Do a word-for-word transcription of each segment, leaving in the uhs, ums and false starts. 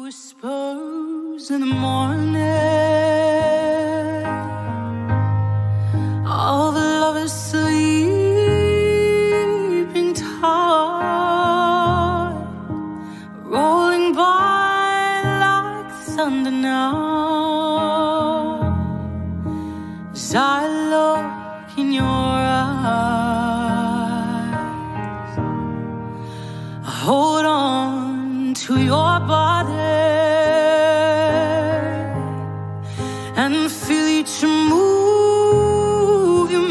whispers in the morning, all the lovers sleeping tight, rolling by like thunder now. As I look in your eyes, I hold on to your body and feel each move you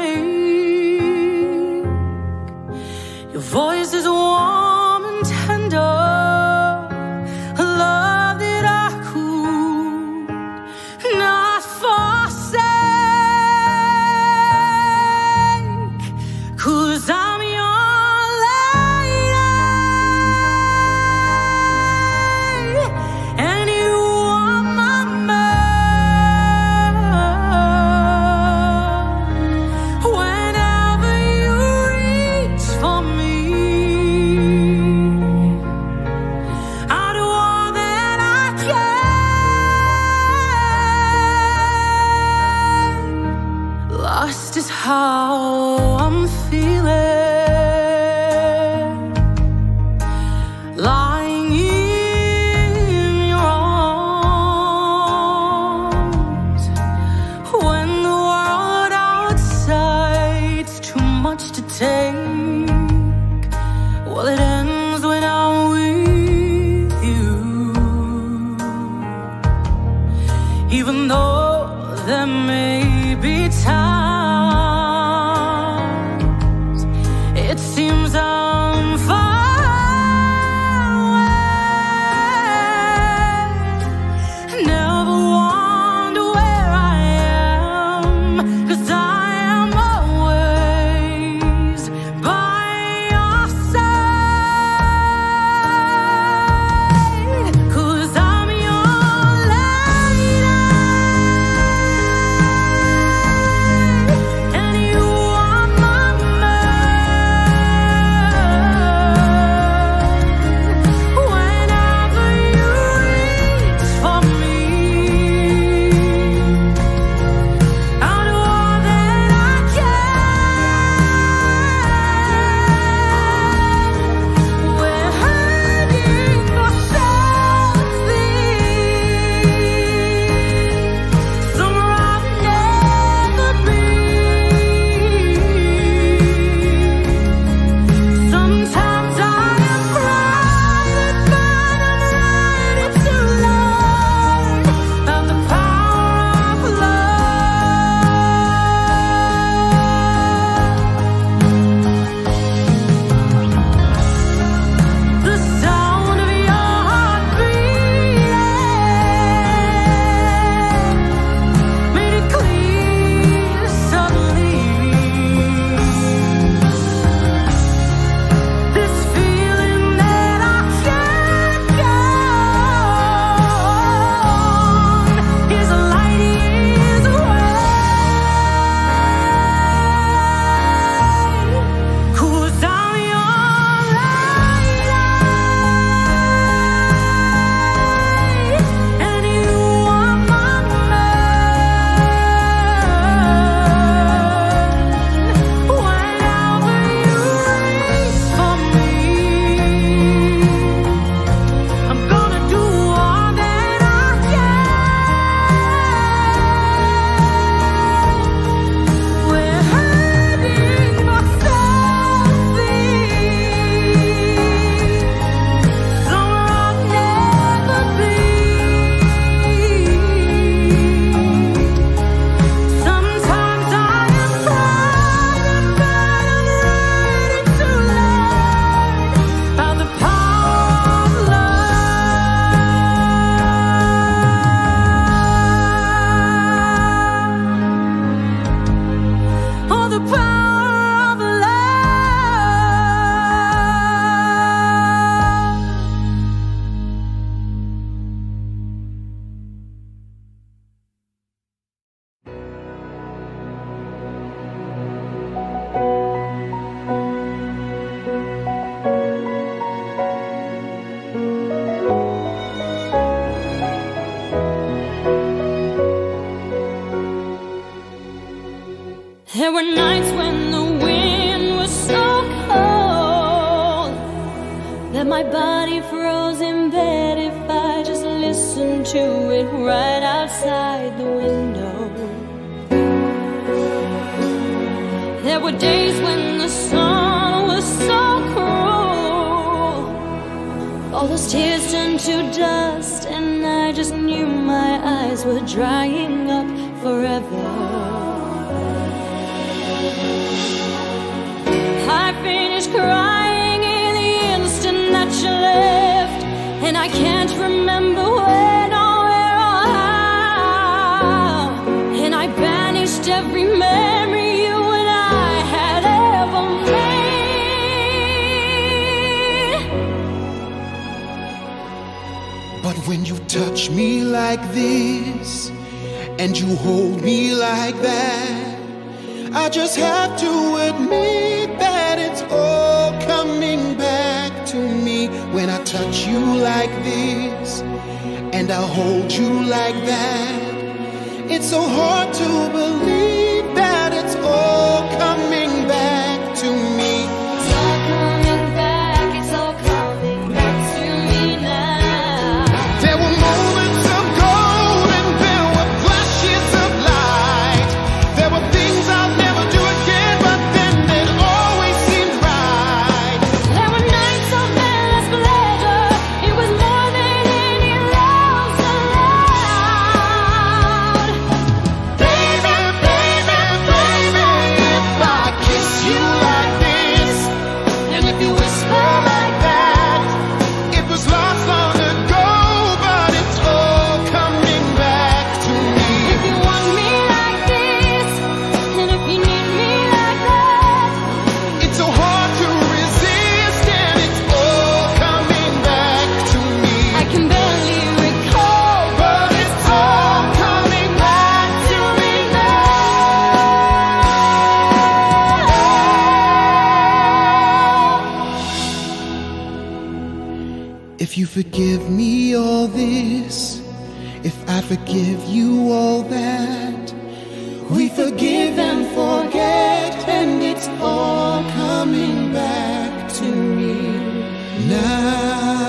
make. Your voice is warm and tender, a love that I could not forsake, 'cause I'm your lady and you are my man. Whenever you reach for me, I do all that I can. Lost is how I'm feeling, lying in your arms, when the world outside's too much to take. Well, it ends when I'm with you, even though there may be times it seems I'm far away. Never wonder where I am, 'cause I am always by your side, 'cause I'm your lady to it right outside the window. There were days when the sun was so cruel. All those tears turned to dust, and I just knew my eyes were drying up forever. I finished crying in the instant that you left, and I can't remember when or where or how. And I banished every memory you and I had ever made. But when you touch me like this, and you hold me like that, I just have to admit that it's all coming back to me. When I touch you like this, and I hold you like that, it's so hard to believe that it's all coming back to me. It's all coming back, it's all coming back to me now. There were moments of gold and there were flashes of light. There were things I'll never do again, but then it always seemed right. There were nights of endless pleasure. It was more than any love's allowed. Baby, baby, baby, if I kiss you like this, and if you whisper like that, it was lost long ago, but it's all coming back to me. If you want me like this, and if you need me like that, It's so hard to resist, and it's all coming back to me. I can barely recall, But it's all coming back to me now. If you forgive me all this, if I forgive you all that, we forgive and forget, and it's all coming back to me now.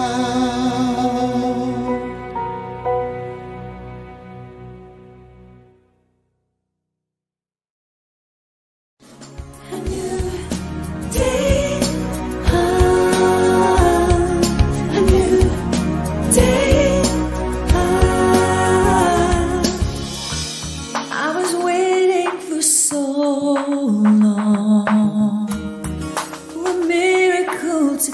I was waiting for so long for a miracle to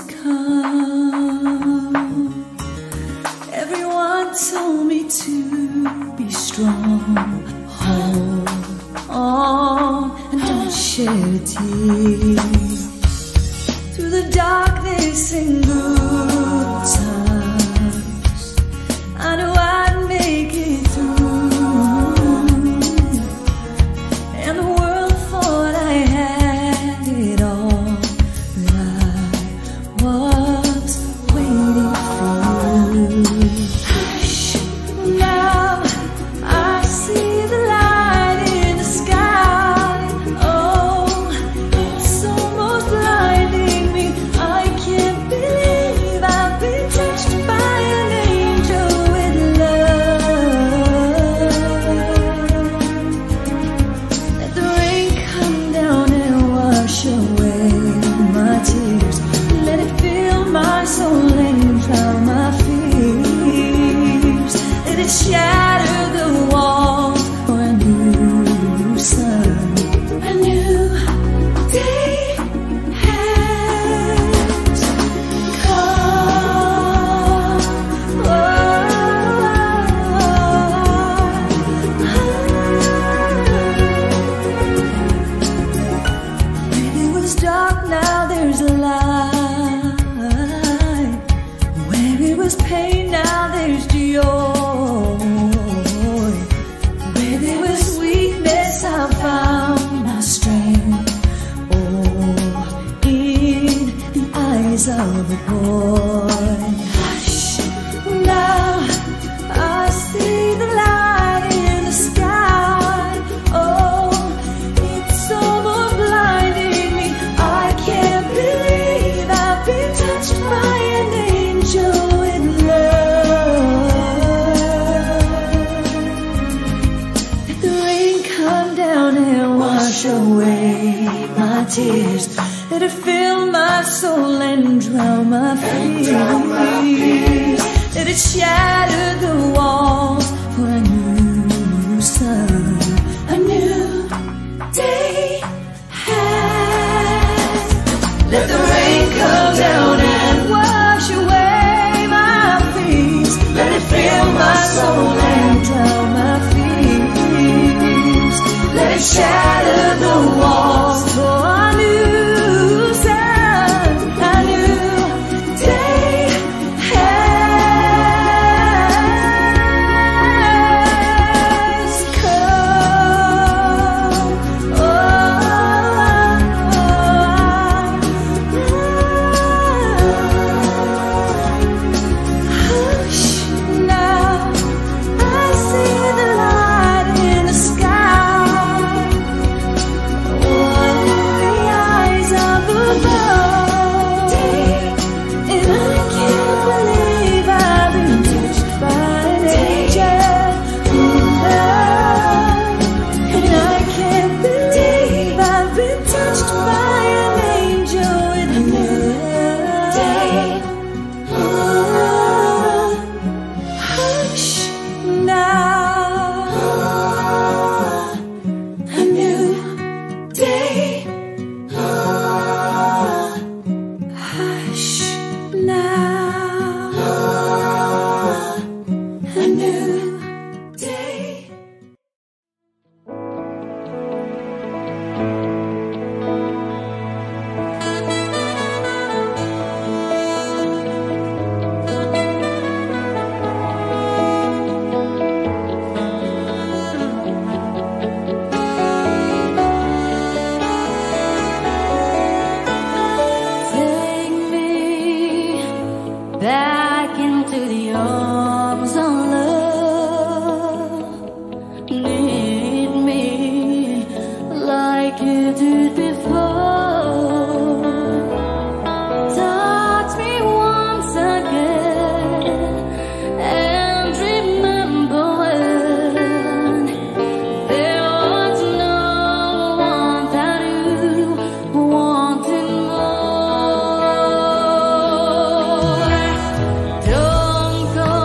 come. Everyone told me to be strong. Hold on and don't shed a tear. Through the darkness and good times, I knew I'd make it through. And the world thought I had it all, but I was waiting for you. Hush, now I see the light in the sky. Oh, it's almost blinding me. I can't believe I've been touched by an angel with love. Let the rain come down and wash away my tears. Let it fill my soul and drown my fears. Let it shatter the walls for a new sun. A new day has come. When it was dark, now there's a light. Where it was pain, now there's joy. Where there was weakness, I found my strength. Oh, in the eyes of a boy. Hush, now I see the light in the sky. Oh, it's almost blinding me. I can't believe I've been touched by an angel with love. tears. Let it fill my soul and drown my fears. Let it shatter the walls for a new sun. A new day has. Let the rain come down and wash away my fears. Let it fill my soul and drown my fears. Let it shatter the walls for a new sun. A new day has come. Oh, hush now, I see the light in the sky. What in the eyes of above? And I can't believe I've been touched by an angel in love. And I can't believe I've been touched by an angel in love. Hush now, a new day. Hush now, a new day. Take me back into the arms of love. Need me like you did before. Touch me once again and remember when there was no one that you wanted more. Don't go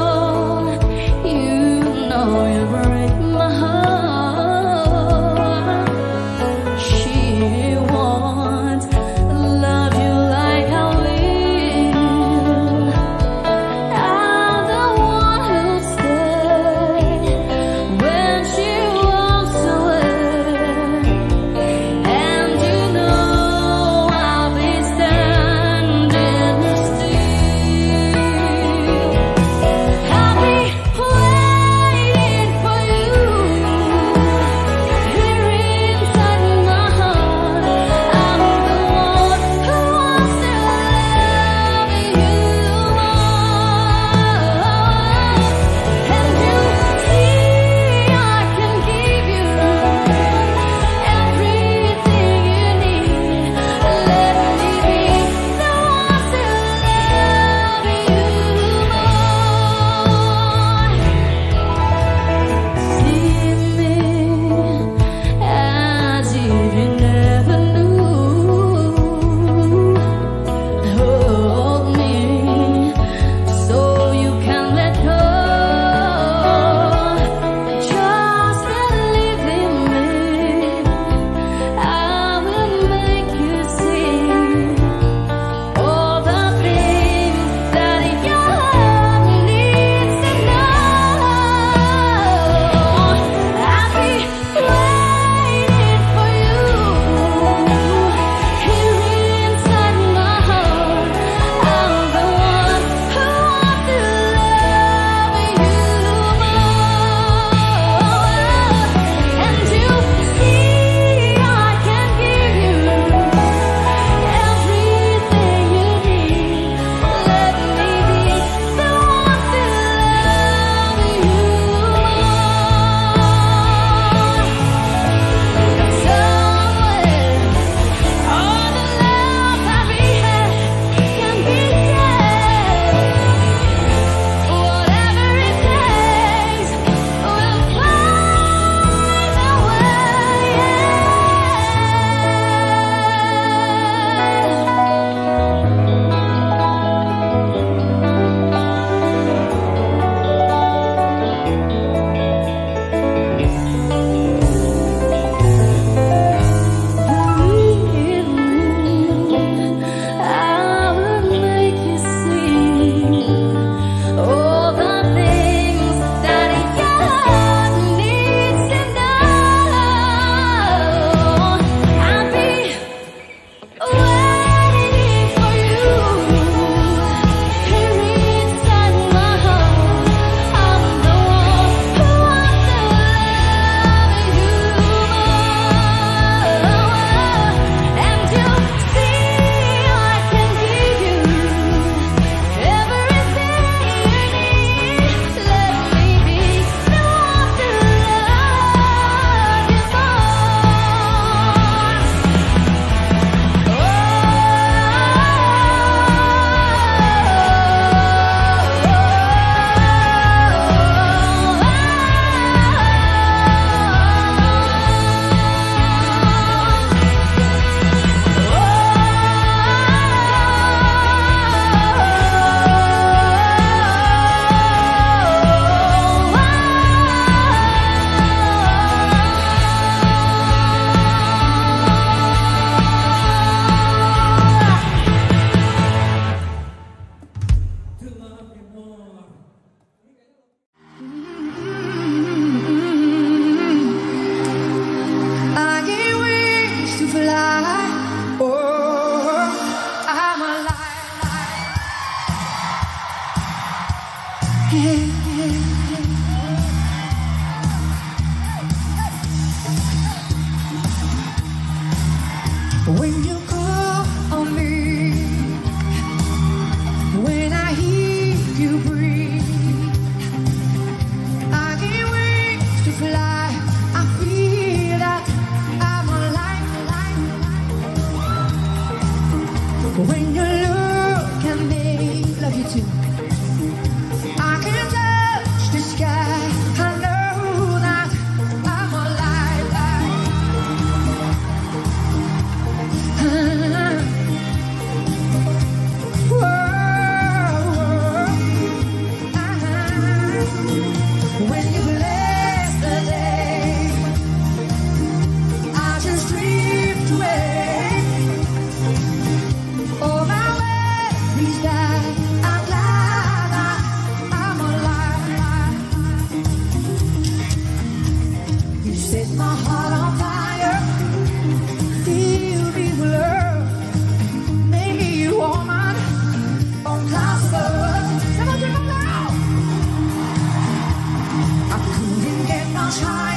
When you call on me, when I hear you breathe, I get wings to fly. I feel that I'm alive, alive, alive. When you look at me, love you too. I can touch the sky. I know that I'm alive, alive. When you bless the day, I just drift away. Oh, my worries die. I'm glad that I'm alive. You set my heart on fire. Fill me with love. Make me a woman on clouds above. Someone turn it loud. I couldn't get much higher.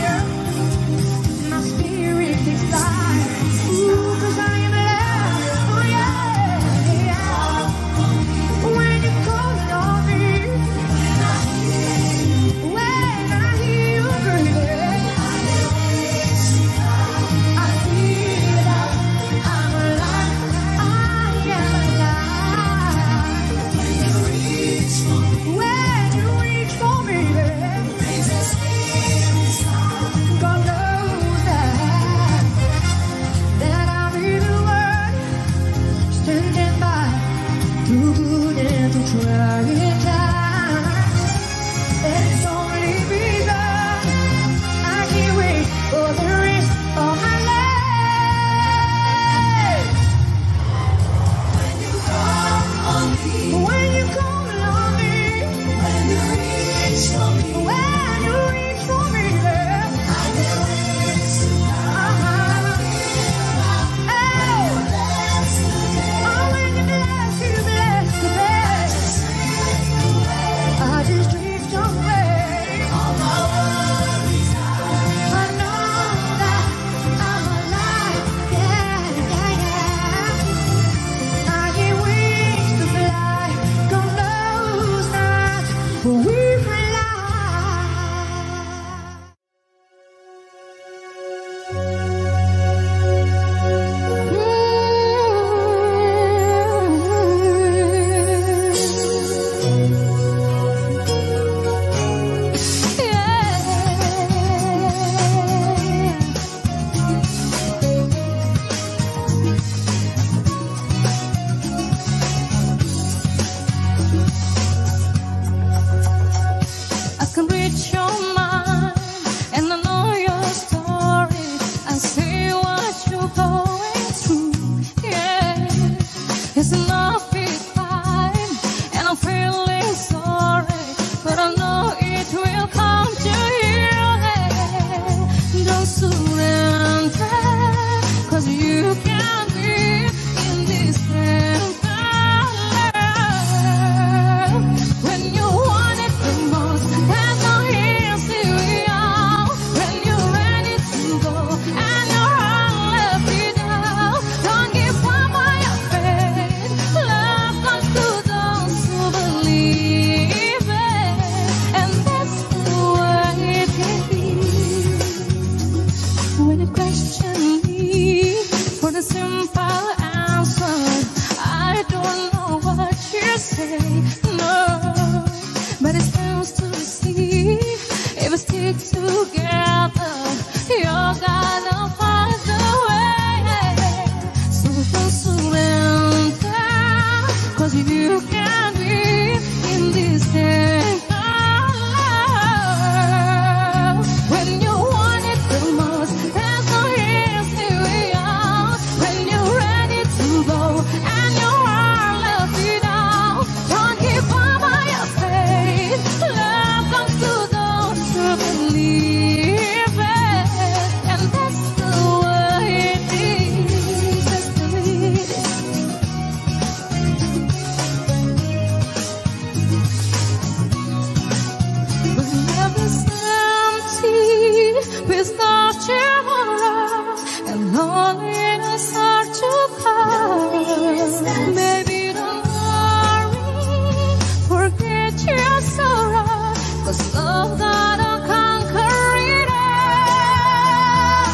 'cause love got to conquer it all.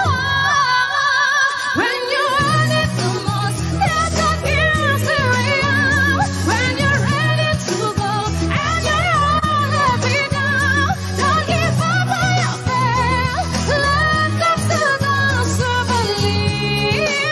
When you want it the most, let the fears real. When you're ready to go and you're all happy now, don't give up on your fail. Love comes to those who believe it.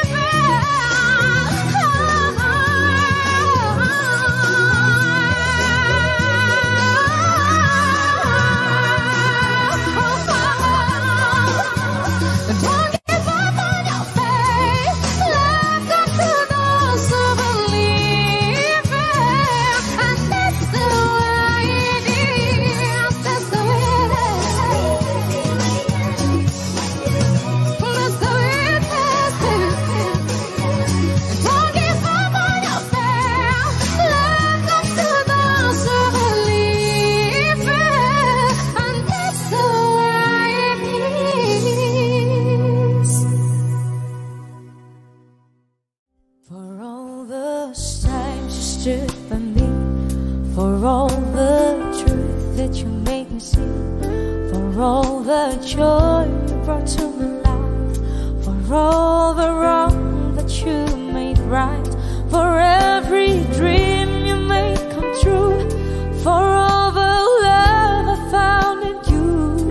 For all the truth that you made me see, for all the joy you brought to my life, for all the wrong that you made right, for every dream you made come true, for all the love I found in you,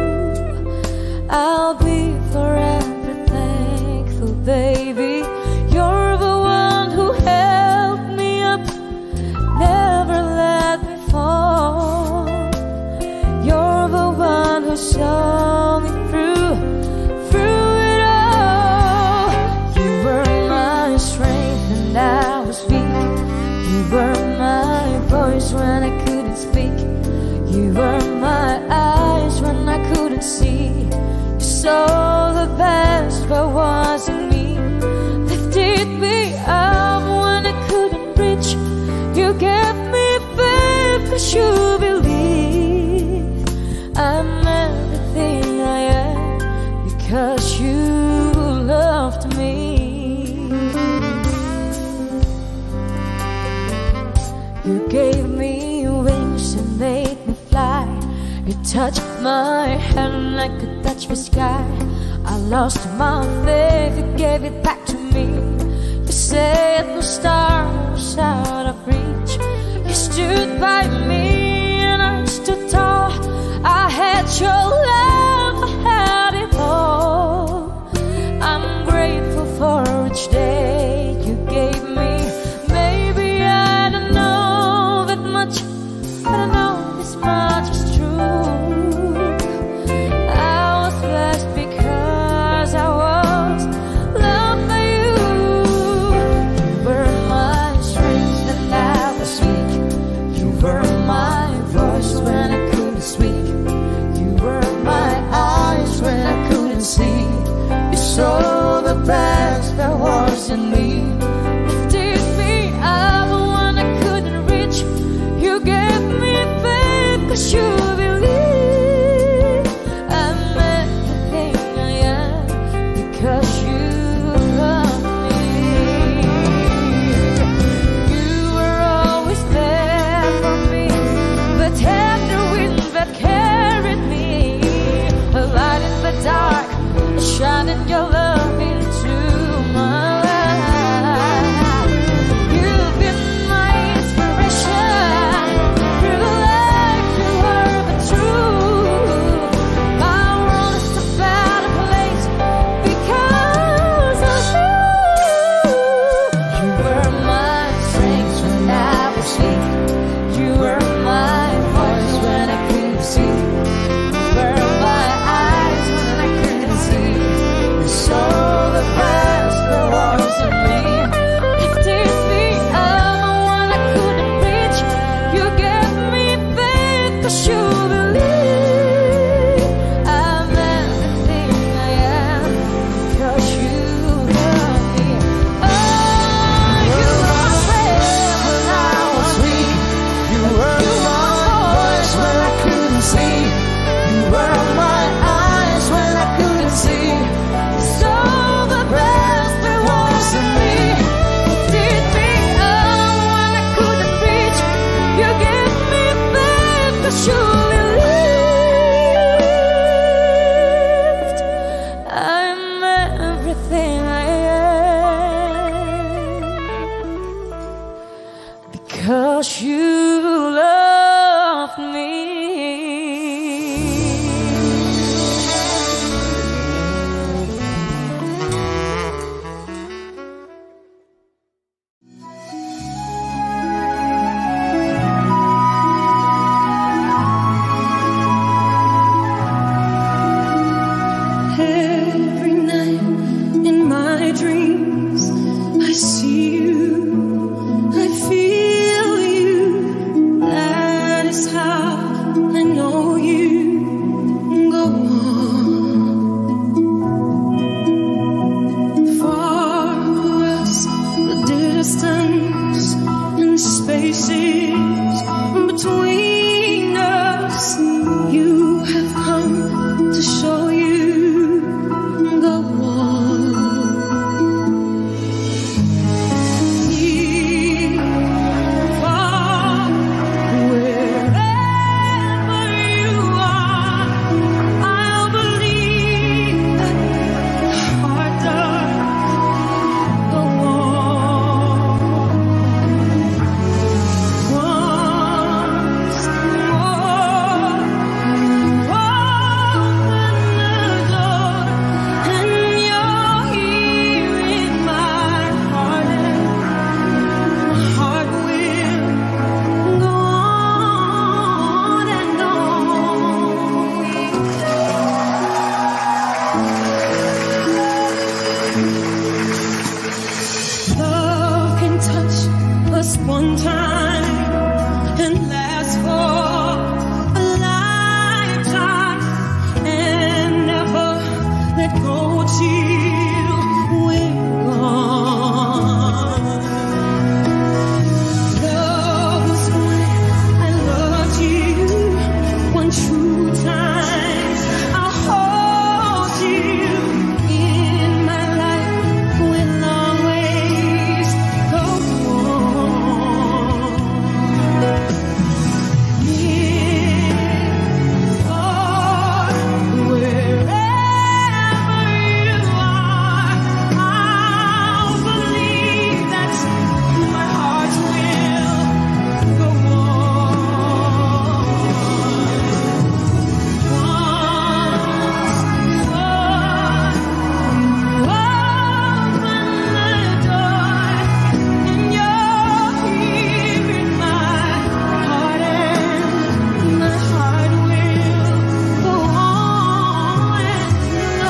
I'll be forever thankful, baby. You're the one who held me up, never let me fall. You're the one who saw me through, through it all. You were my strength and I was weak. You were my voice when I couldn't speak. You were my eyes when I couldn't see. You saw the best what was in me, lifted me up when I couldn't reach. You gave me faith 'cause you believe I'm everything I am because you loved me. You gave me wings and made me fly. You touched my hand and I could touch the sky. I lost my faith, you gave it back to me. You said no star was out of reach. You stood by me and I stood tall. I had your love, I had it all. I'm grateful for each day you gave me. Maybe I don't know that much, but I know this much is true. I was blessed because I was loved by you. You were my strength and I was weak. You were my voice when I couldn't speak. You were my eyes when I couldn't see. You saw the best that was in me, lifted me up when I couldn't reach. You gave me faith 'cause you believe I'm everything I am because you love me. You were always there for me, the tender wind that carried me, a light in the dark, shining your love into my life. You've been my inspiration through the life you were the truth. My world is a better place because of you. You were my strength when I was weak. You were my voice when I couldn't see. You were my eyes when I couldn't see. You saw the best there was in me, lifted me up when I couldn't reach. You gave me faith 'cause you believe I'm everything I am because you love me. Oh, you were my strength when I was weak. You were my voice when I couldn't see. You were my eyes when I couldn't see. You saw the best there was in me, lifted me up when I couldn't reach. You gave me faith 'cause you believe know you. Go on. Far across the distance and spaces between us, you have come to show you. Go on. Near, far, wherever you are, I'll believe that your heart does go on. Once more, open the door, and you're here in my heart, and my heart will go on and on. Love can touch us one time and last for a lifetime, and never let go till we're gone. Love was when I loved you one true time. I'll hold you in my life, will always go on. Near, far, wherever you are, I'll believe that my heart will go on. Once more, open the door, and you're here in my heart, and my heart will go on and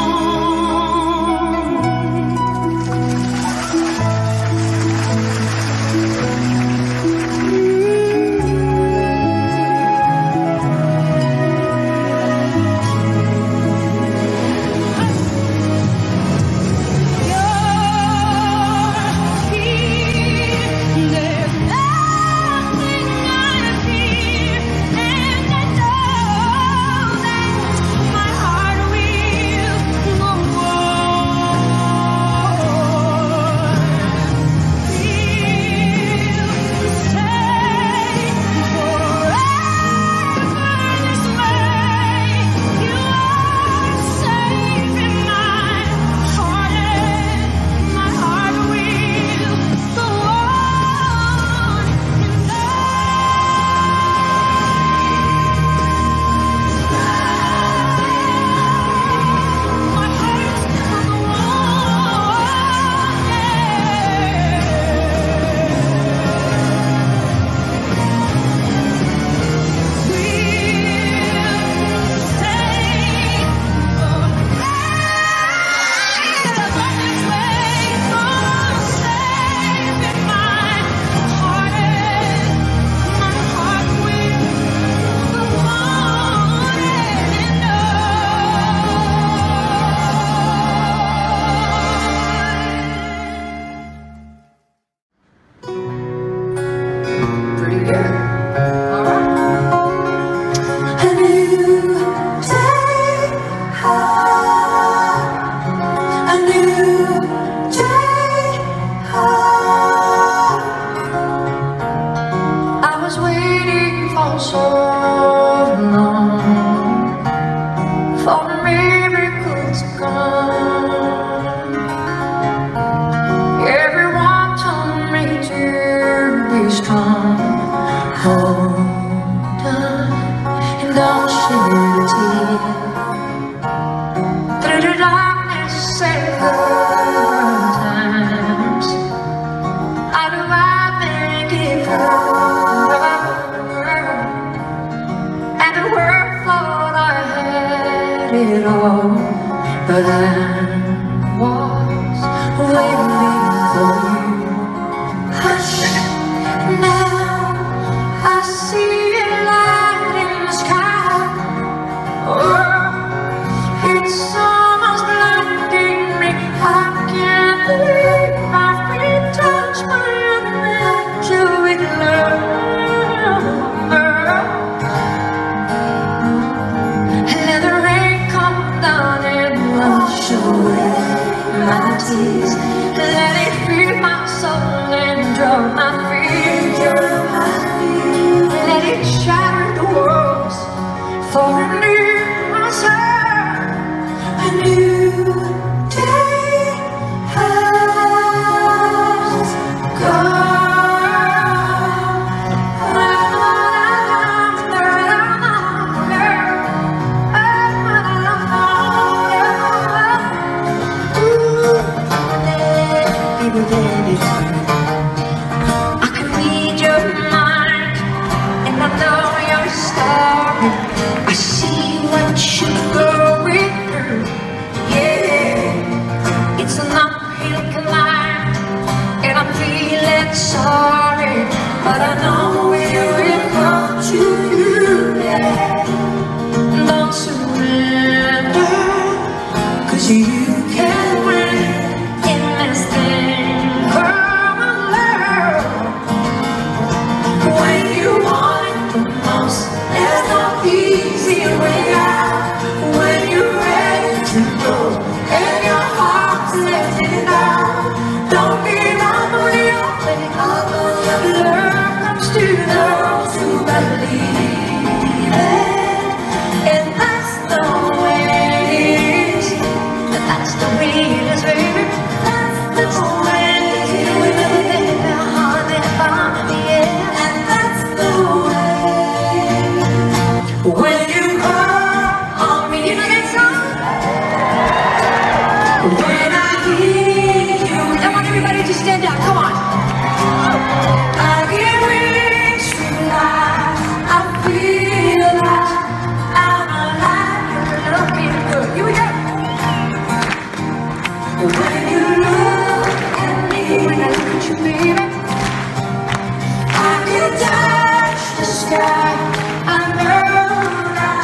it all, but I was waiting for you. Hush, now I see a light in the sky. for a new myself, a new day has come. I can read your mind, and I know your story. I see what you're going through. Yeah, it's an uphill climb, and I'm feeling sorry, but I know it will come to you. Yeah. Don't surrender, 'cause you can win in this thing. There's no easy way out when you're ready to go and your heart's letting down. Don't give up on your way. Love comes to those who believe it, and that's the way it is. That's the way it is, baby. That's the way it is. And that's the way. When you call on me, you know that song? When I hear you, I want everybody to stand up, come on. I get wings to fly, I feel like I'm alive, you're looking good. Here we go. When you look at me, when I look at you, baby, I can touch the sky. I know that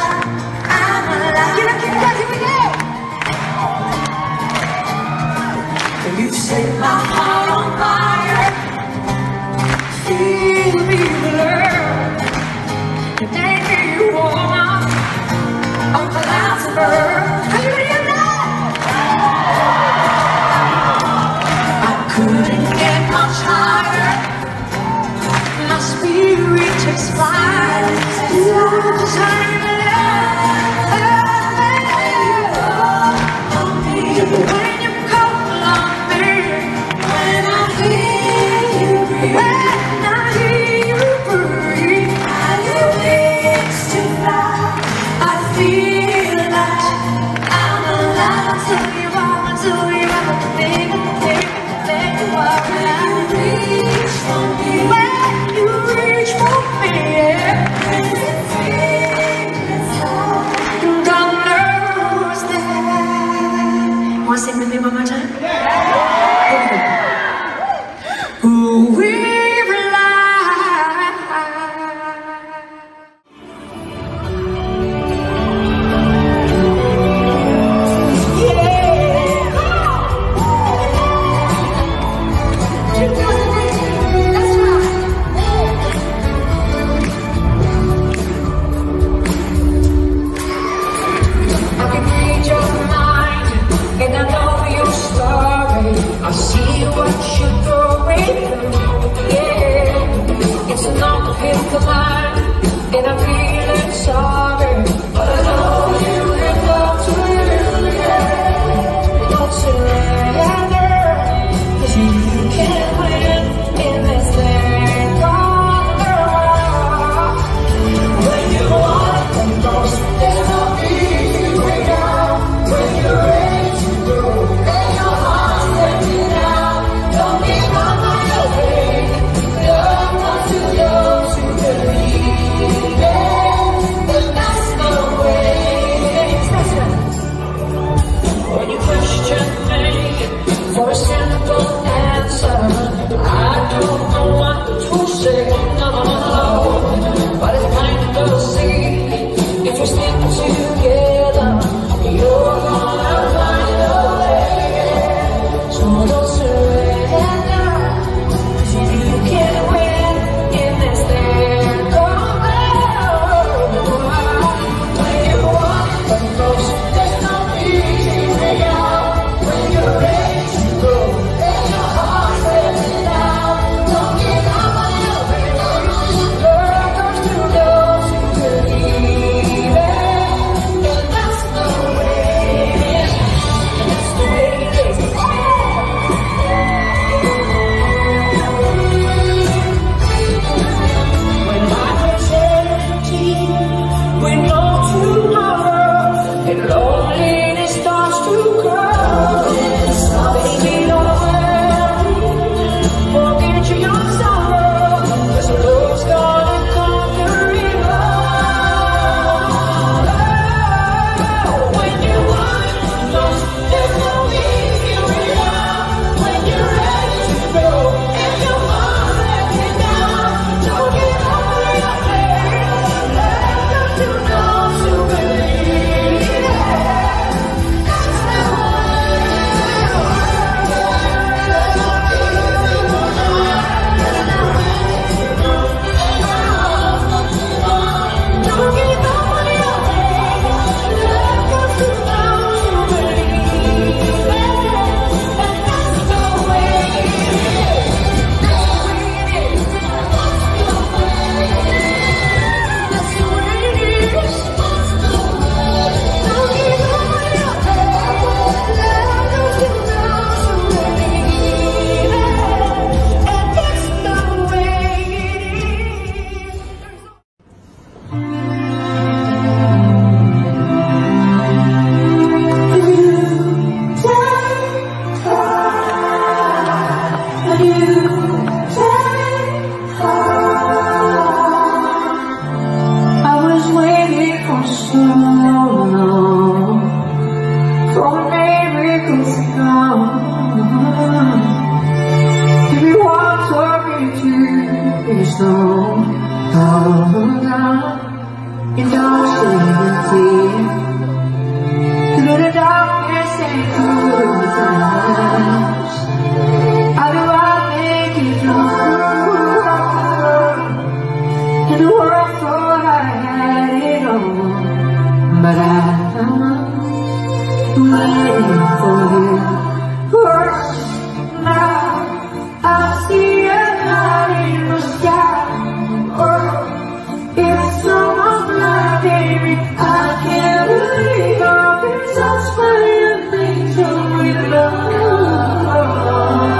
see through the darkness and through the times. How do I make it through? And the world thought I had it all, but I'm waiting for you. Worse now, I see a light in the sky. Oh, it's so much like baby, I can't believe I've been touched by your things with love.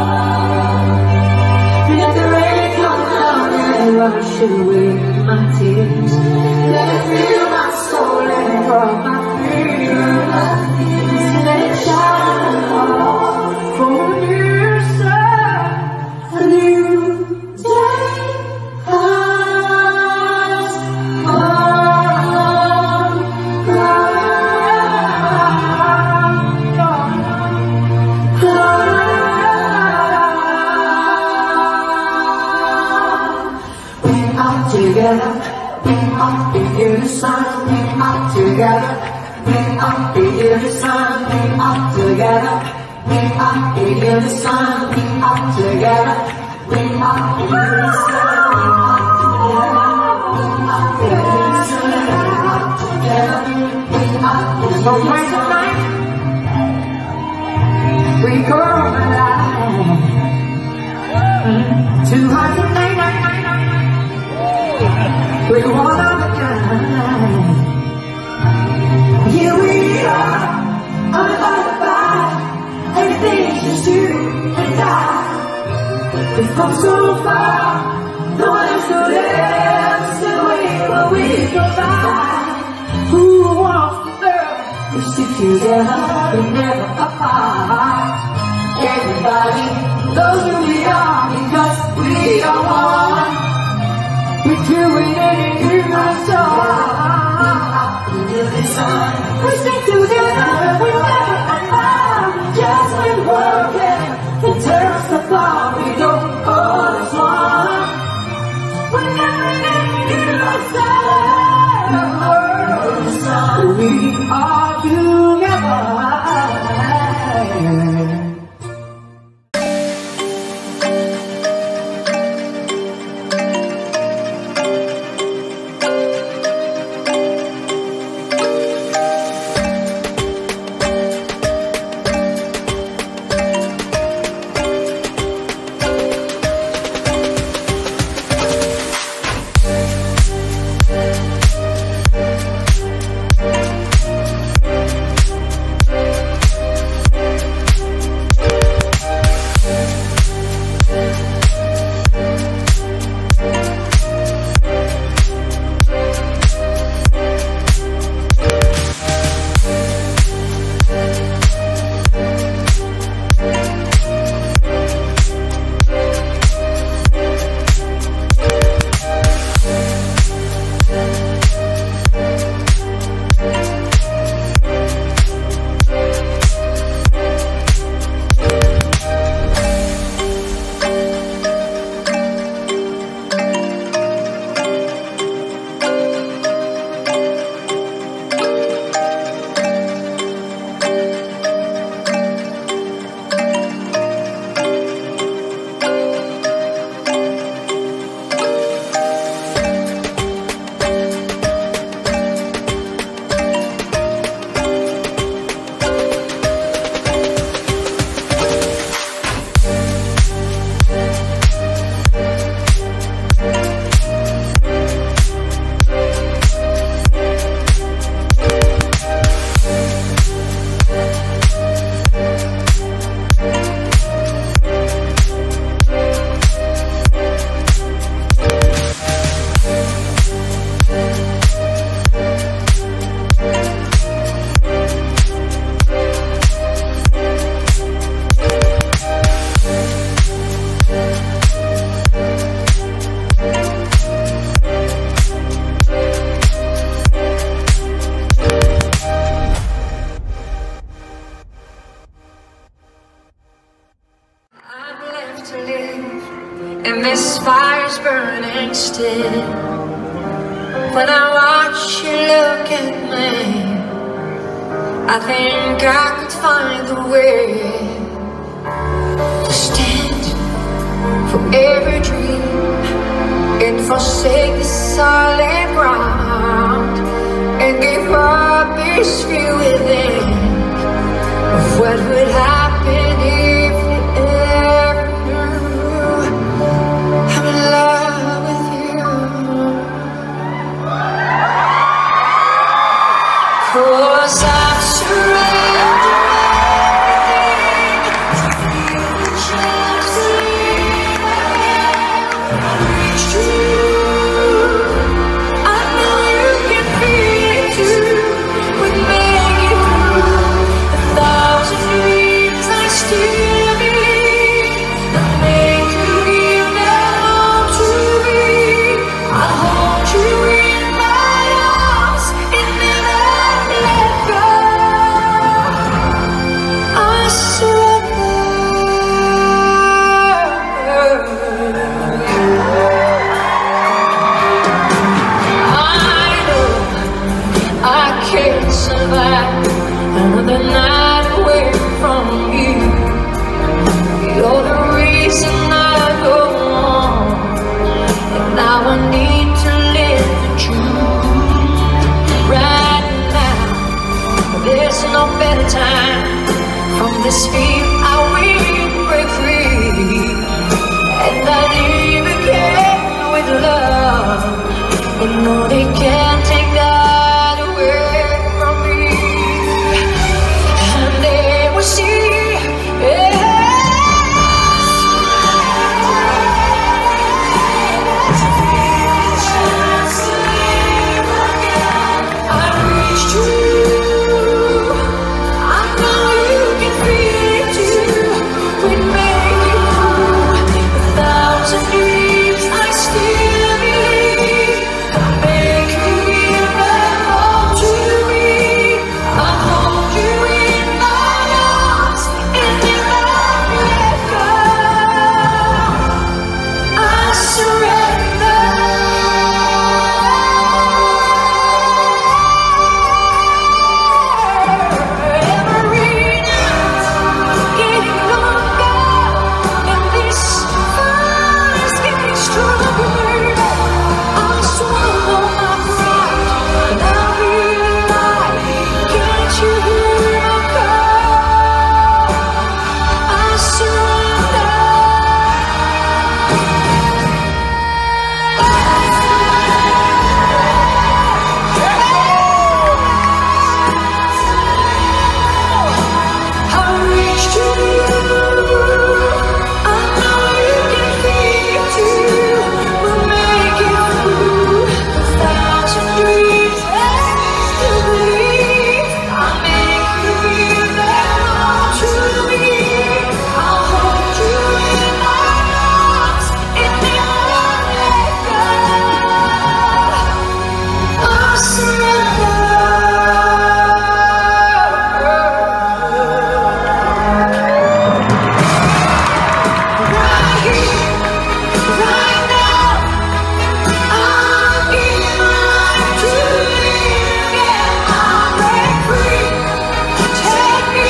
Let the rain come down and wash away my tears. Let it fill my soul and all my fears. Let it shine for a new sun, a new day has come. We are together, we are in the sun, we are together. We are in the sun, we are together. We are in the sun, we are together. We are in the sun, we are together. We are in the sun, we are together. We go alive. Two hearts tonight, with one of a kind. Here we are, undivided by everything's just you and I. We've come so far, no one else could ever stay away, but we go by. Who wants to love? We stick together, we're never apart. Everybody knows who we are because we are one. We're doing anything ourselves. We stick together, we never apart. Just when working can tear us apart, we don't hold as one. We're never anything ourselves. We are together. and this fire's burning still. When I watch you look at me, I think I could find the way to stand for every dream and forsake the solid ground and give up this fear within of what would happen if we ever knew I'm in love with you. 'Cause I've surrendered everything to just leave again. I reached you. I know you can feel it too. We make it through a thousand dreams. I still believe that make you give them all to me. I hold you in my arms and never let go. I surrender. I know I can't survive another night away from you. You're the reason I go on, and now I need to live the truth. Right now, there's no better time. From this fear I will break free, and I live again with love. And no, they can't take that away from me. And they will see, yeah. I reached you. I know you can feel it too. We make it through a thousand dreams. I still believe I make you give them all to me. I hold you in my arms and never let go. I surrender. Every night getting longer, and this fire is getting stronger. I swallow my pride, and I realize, can't you hear my call? I surrender. I reached you. I know you can feel it too. We'll make it through a thousand dreams. To believe I make you give them all to me. I'll hold you in my arms and never let go. I surrender. Right here, right now, I'll give my life to live. Yeah, I'll break free. Take me,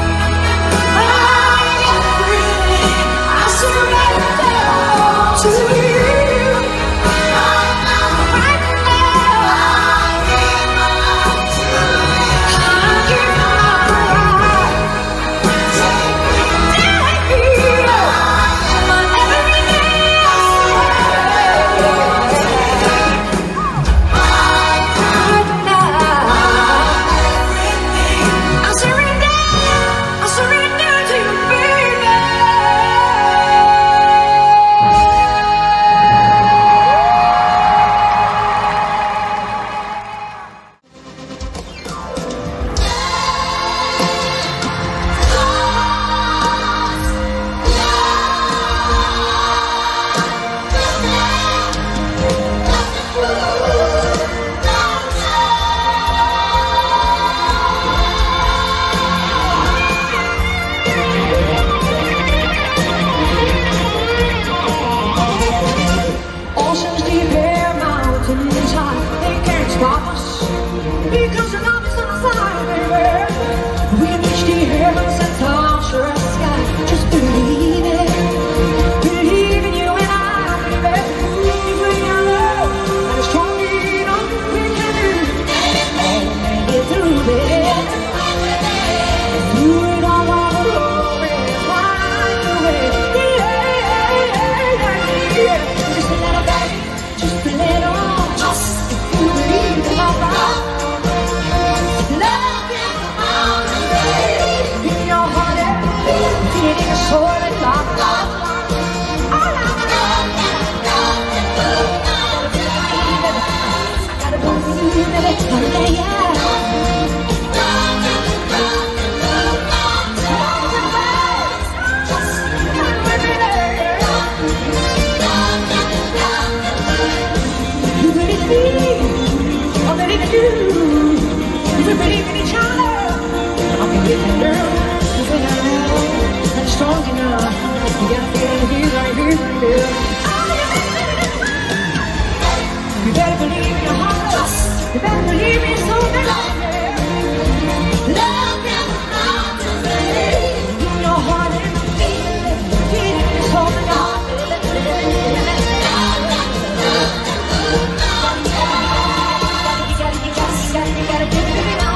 my everything. I surrender all to you. Right now, right now, I'll give my life to live. I'll give my pride. Take me, take me, my everything. Right now, I surrender, I surrender to you, baby. Oceans deep air, mountains high, they can't stop us because the love is on our side, baby. You better believe in your heart. You better believe in so much. Love never found to be in your heart and feel it so much. You gotta, you gotta, you gotta, you gotta give it a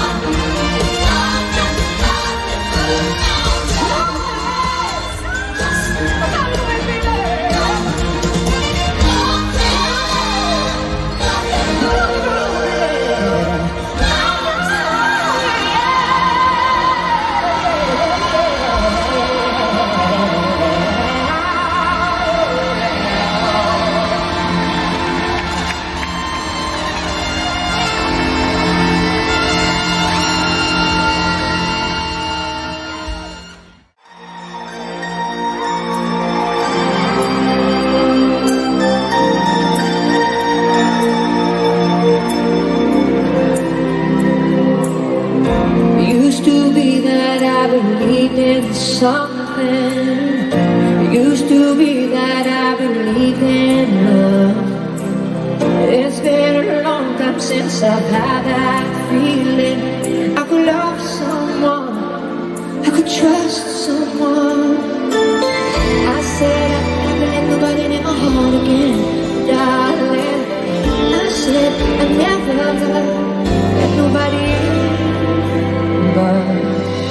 something. It used to be that I believed in love. It's been a long time since I've had that feeling. I could love someone, I could trust someone. I said I'd never let nobody in my heart again, darling. I said I'd never let nobody in, but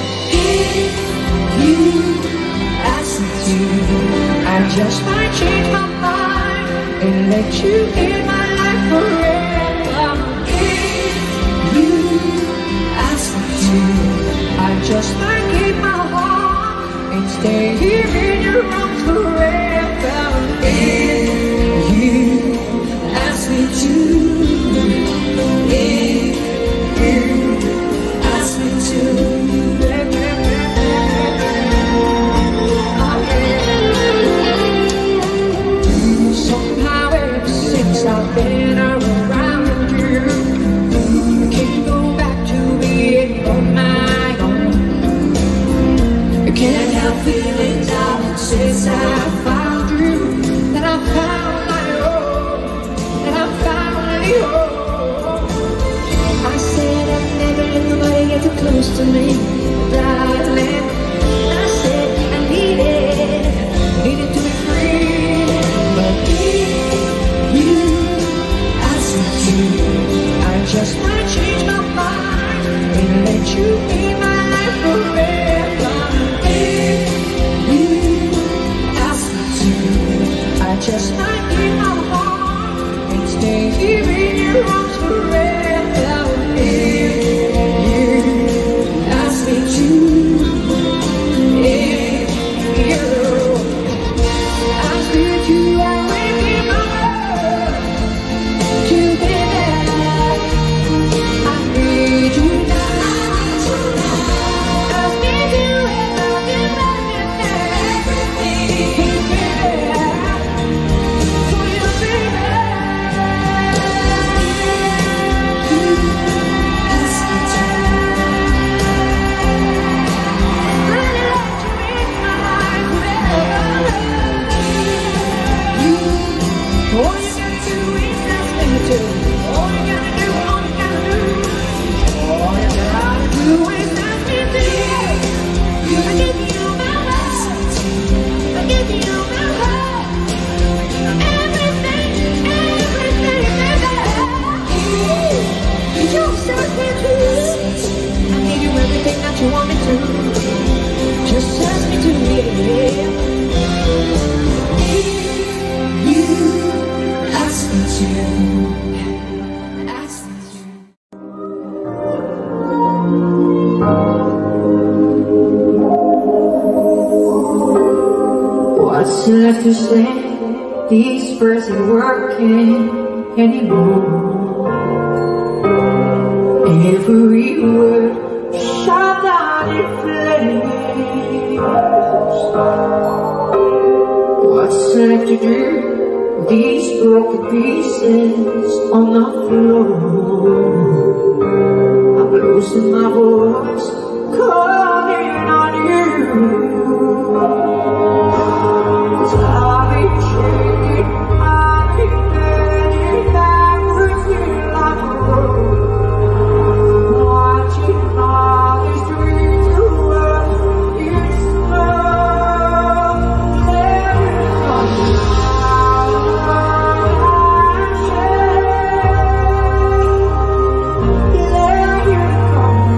you asked me to, I just might change my mind and let you in my life forever. If you asked me to, I just might keep my heart and stay here in your arms forever. If you asked me to, if you asked me to. I've been around you, I can't go back to being on my own. I can't help feeling down since I found you, that I found my own, that I found you. I said I'd never let nobody get too close to me, darling. I said I needed, needed to be free, but you I just might change my mind and let you in my life forever. If you ask me to, I just might keep my heart and stay here in your arms forever. If you ask me to, if you ask me to, I will give my you want me to, just ask me to, yeah. You ask me to, ask me to. What's left to say? These words ain't working anymore. every word shot down in flames. What's left to do with these broken pieces on the floor? I'm losing my voice, calling on you. 'Cause I've been shaking, I've been bending backwards like a road, watching all these dreams go up in smoke. There will come out and shade. There will come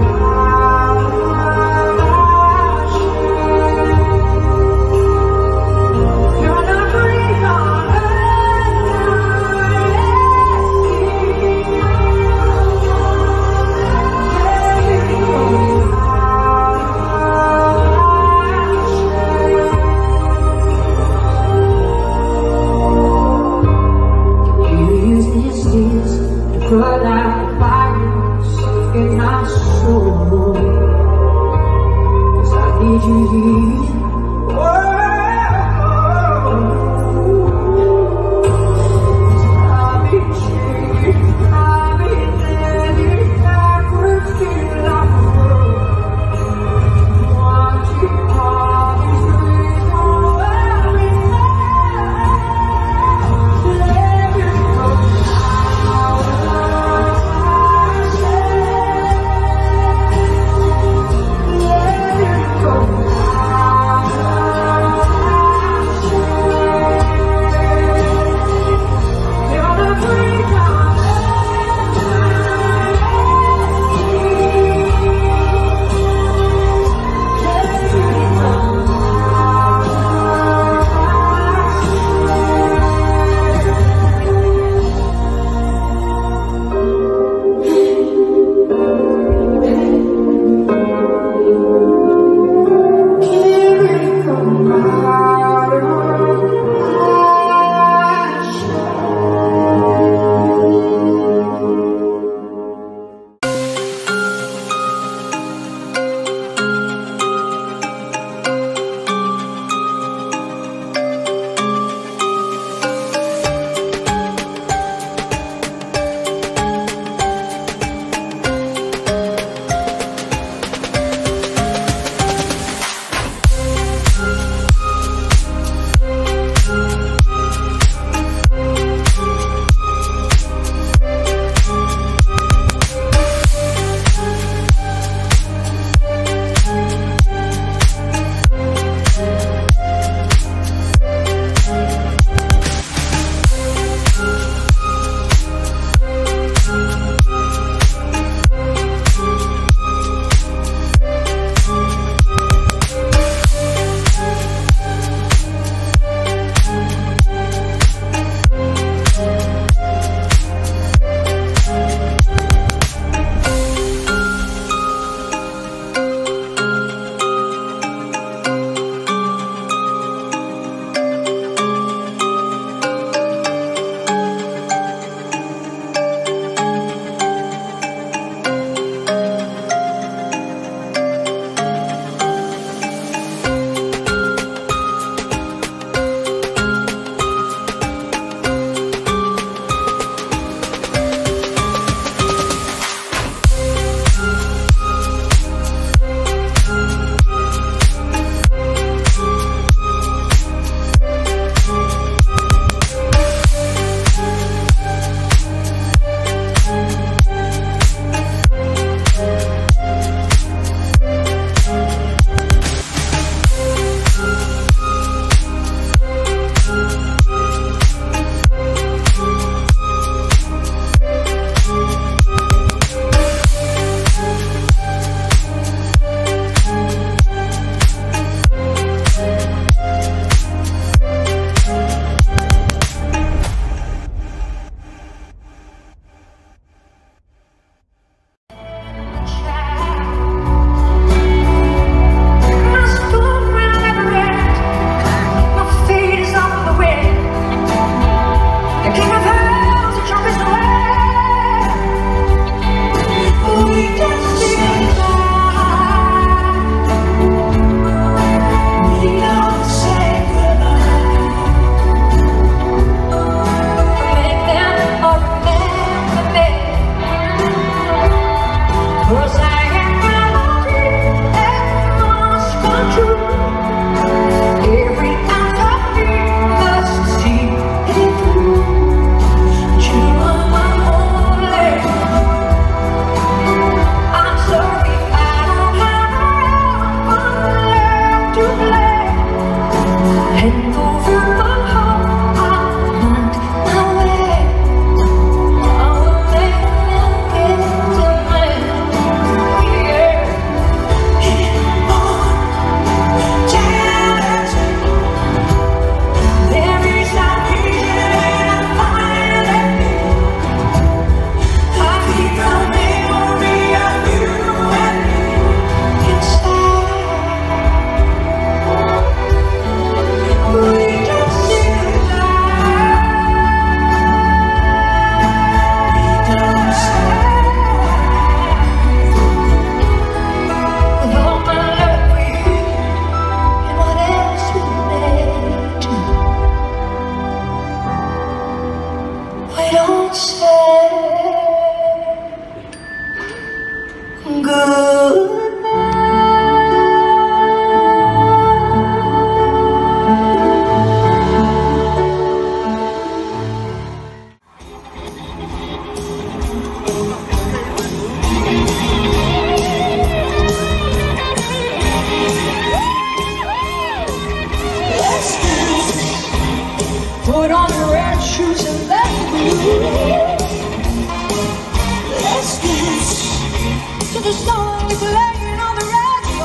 to the song is laying on the radio.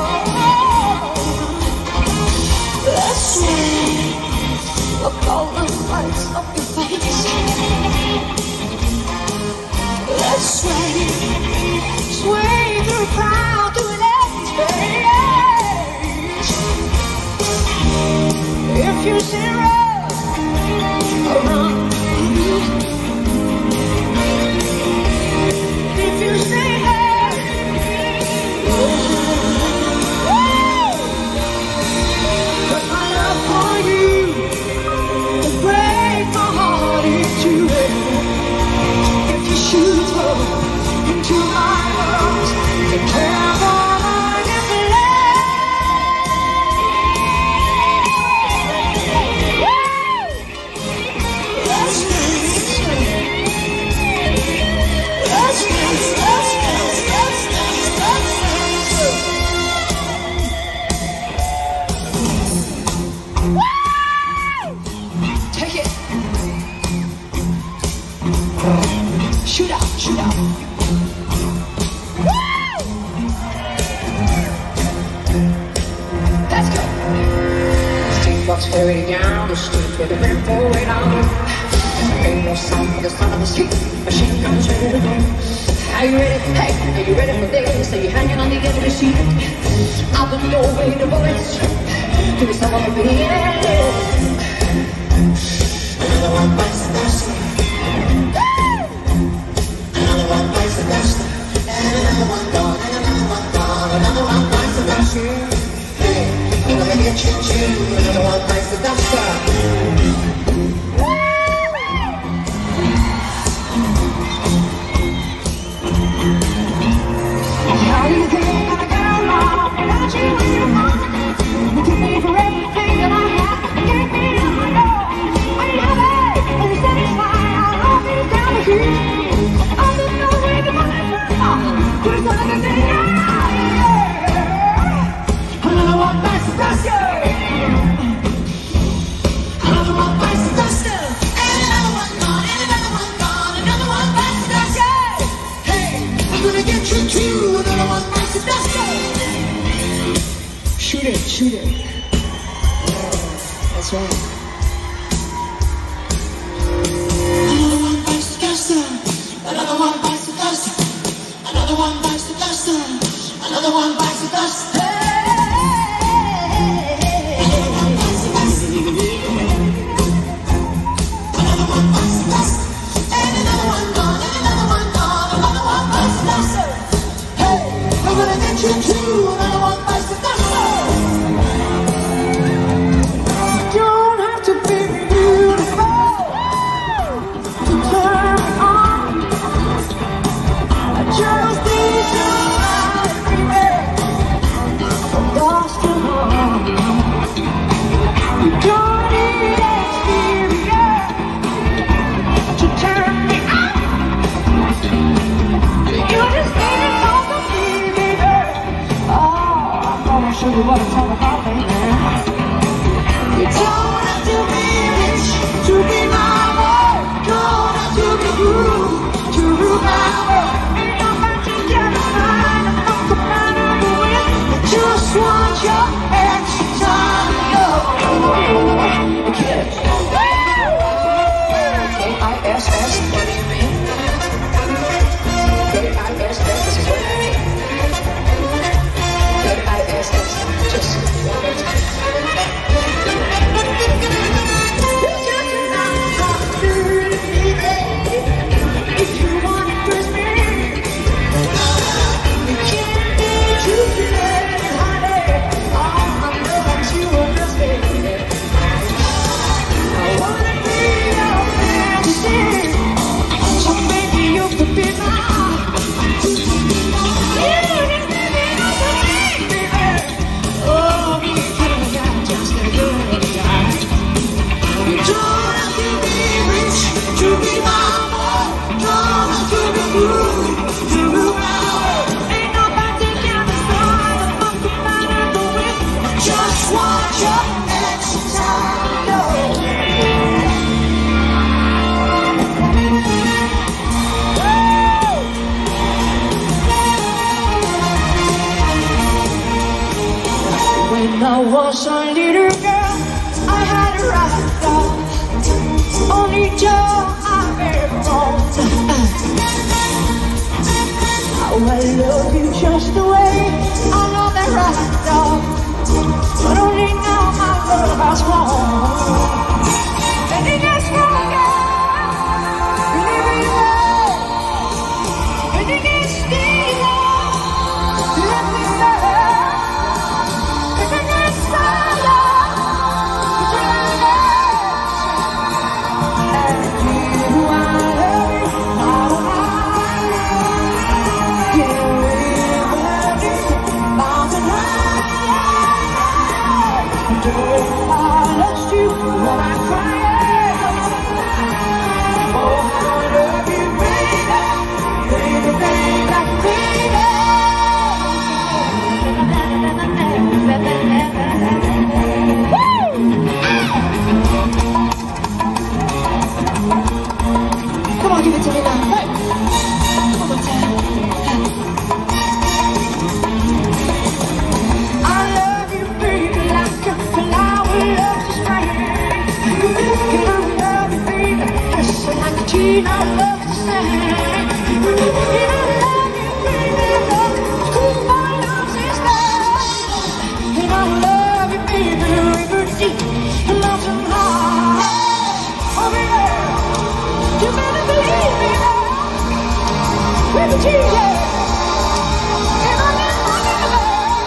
Let's sway the golden lights of your face. Let's sway, sway through the crowd to an empty space. If you see red around, if you see red, but my love for you will break my heart into it. If you shoot her into my arms, you can't avoid the let's dance, let's dance, let's dance, let's dance, let's dance. Take it. Shoot out, shoot out. Let's go. Steamboats ferry down the street with the wind blowing on. Ain't no sound for the sound of the street. Machine guns ready to go. Are you ready? Hey, are you ready for this? Are you hanging on the edge of the seat? Out the doorway, the bullets. Give me some of the yeah. Another one bites the dust. Another one bites the dust. And another one gone, and another one gone. Another one bites the dust. Hey, I'm gonna get you too. Another one bites the dust. How do you think I get along without you in your mind? You took me for everything that I had. You gave me all my love. Are you happy? Are you satisfied? I'll love you down the street. I don't know where to find it. There's another thing. Another one bites the dust. Another one bites the dust. And another one gone. And another one gone. Another one bites the dust. Hey, I'm gonna get you too. Another one bites the dust. Shoot it, shoot it. That's right. Another one bites the dust. Another one bites the dust. Another one bites the dust. Another one bites the dust. Another one bites the dust. Another one bites the dust. And another one gone. And another one gone. Another one bites the dust. Hey, I'm gonna get you too. Another one bites the dust. Don't have to be beautiful to turn me on. I just need you right, baby, from dusk to dawn. You don't need exterior to turn me on. You just need it from the baby. Oh, I'm gonna show you what I'm talking about, baby. You don't have to be rich to be my world. Don't have to be rude to rule my world. Ain't no magic in the mind. I'm not the man of the wind. I just want your extra time. K I S S, what do you mean? K I S S, this is what I mean. K I S S, just I was a little girl, I had a rag doll, only Joe I ever owned. Oh, I love you just the way I love that rag doll, but only now my love has grown. And it gets stronger, living away, and it gets stealer, let me know. I lost you when I cried. Oh, I love you, baby, baby, baby, baby. Come on, give it to me now. Hey, one more time. I love you, baby, like a flower loves the spring. I love you, baby, just like a tree I love the sand. I love you, baby, I love you, cool my love is there. And I love you, baby, river deep, and mountain high. Oh, baby, you better believe me now. River deep, yeah. And I never, never.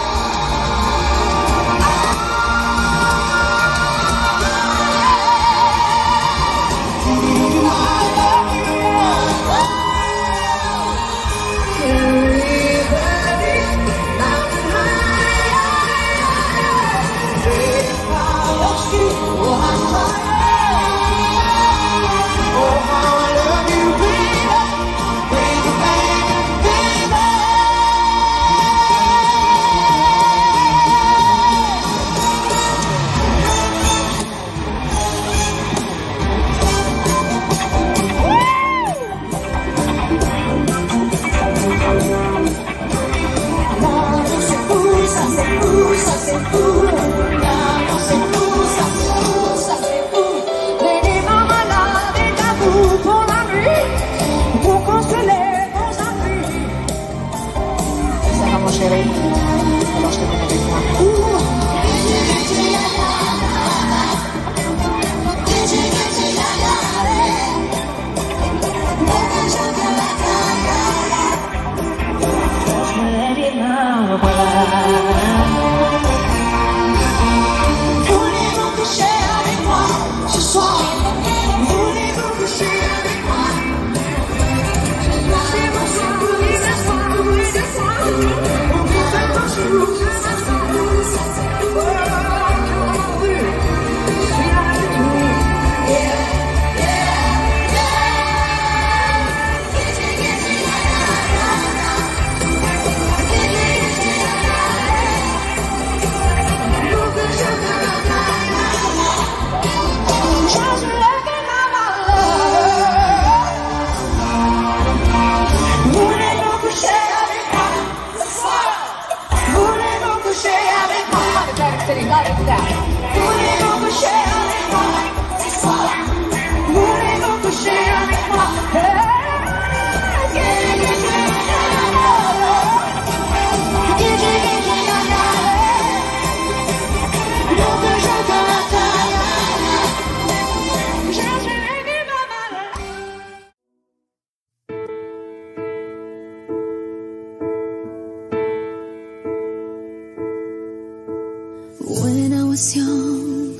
When I was young,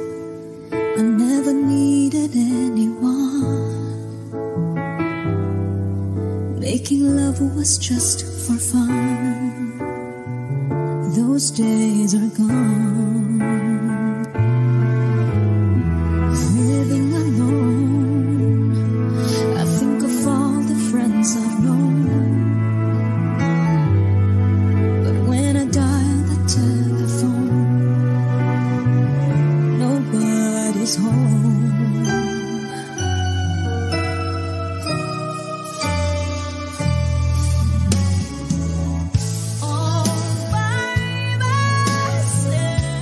I never needed anyone. Making love was just for fun. Those days are gone. Living alone, I think of all the friends I've known. But when I dial the telephone, nobody's home. All by myself.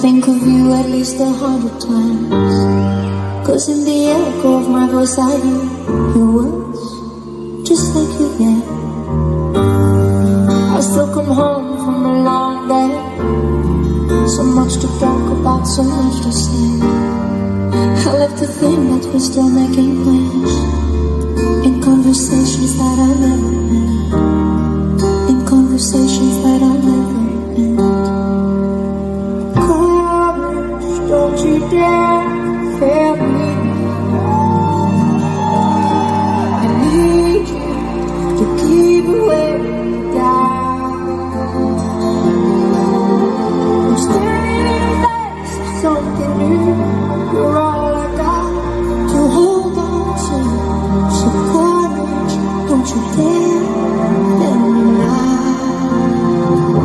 think of you at least a hundred times, 'cause in the echo of my voice I hear your words, just like you did. I still come home from a long day, so much to talk about, so much to say. I love to think that we're still making plans, in conversations that I'll never end, in conversations that I'll never end. Courage, don't you dare fail me. I need you to keep away down. I'm staring in the face of something new. You're all I got to hold on to. So courage, don't you dare let me down.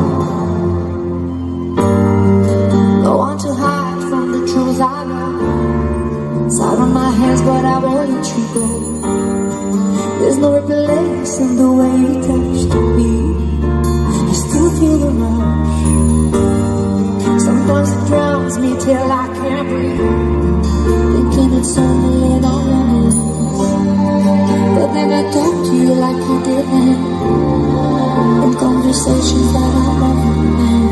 Don't want to hide from the truth I know. It's out on my hands, but I won't let you go. There's no replacing the way you touched me. I still feel the rush. Sometimes it drowns me till I can't breathe, thinking it's only in our memories. But then I talk to you like you did then, in conversations that I'll never end.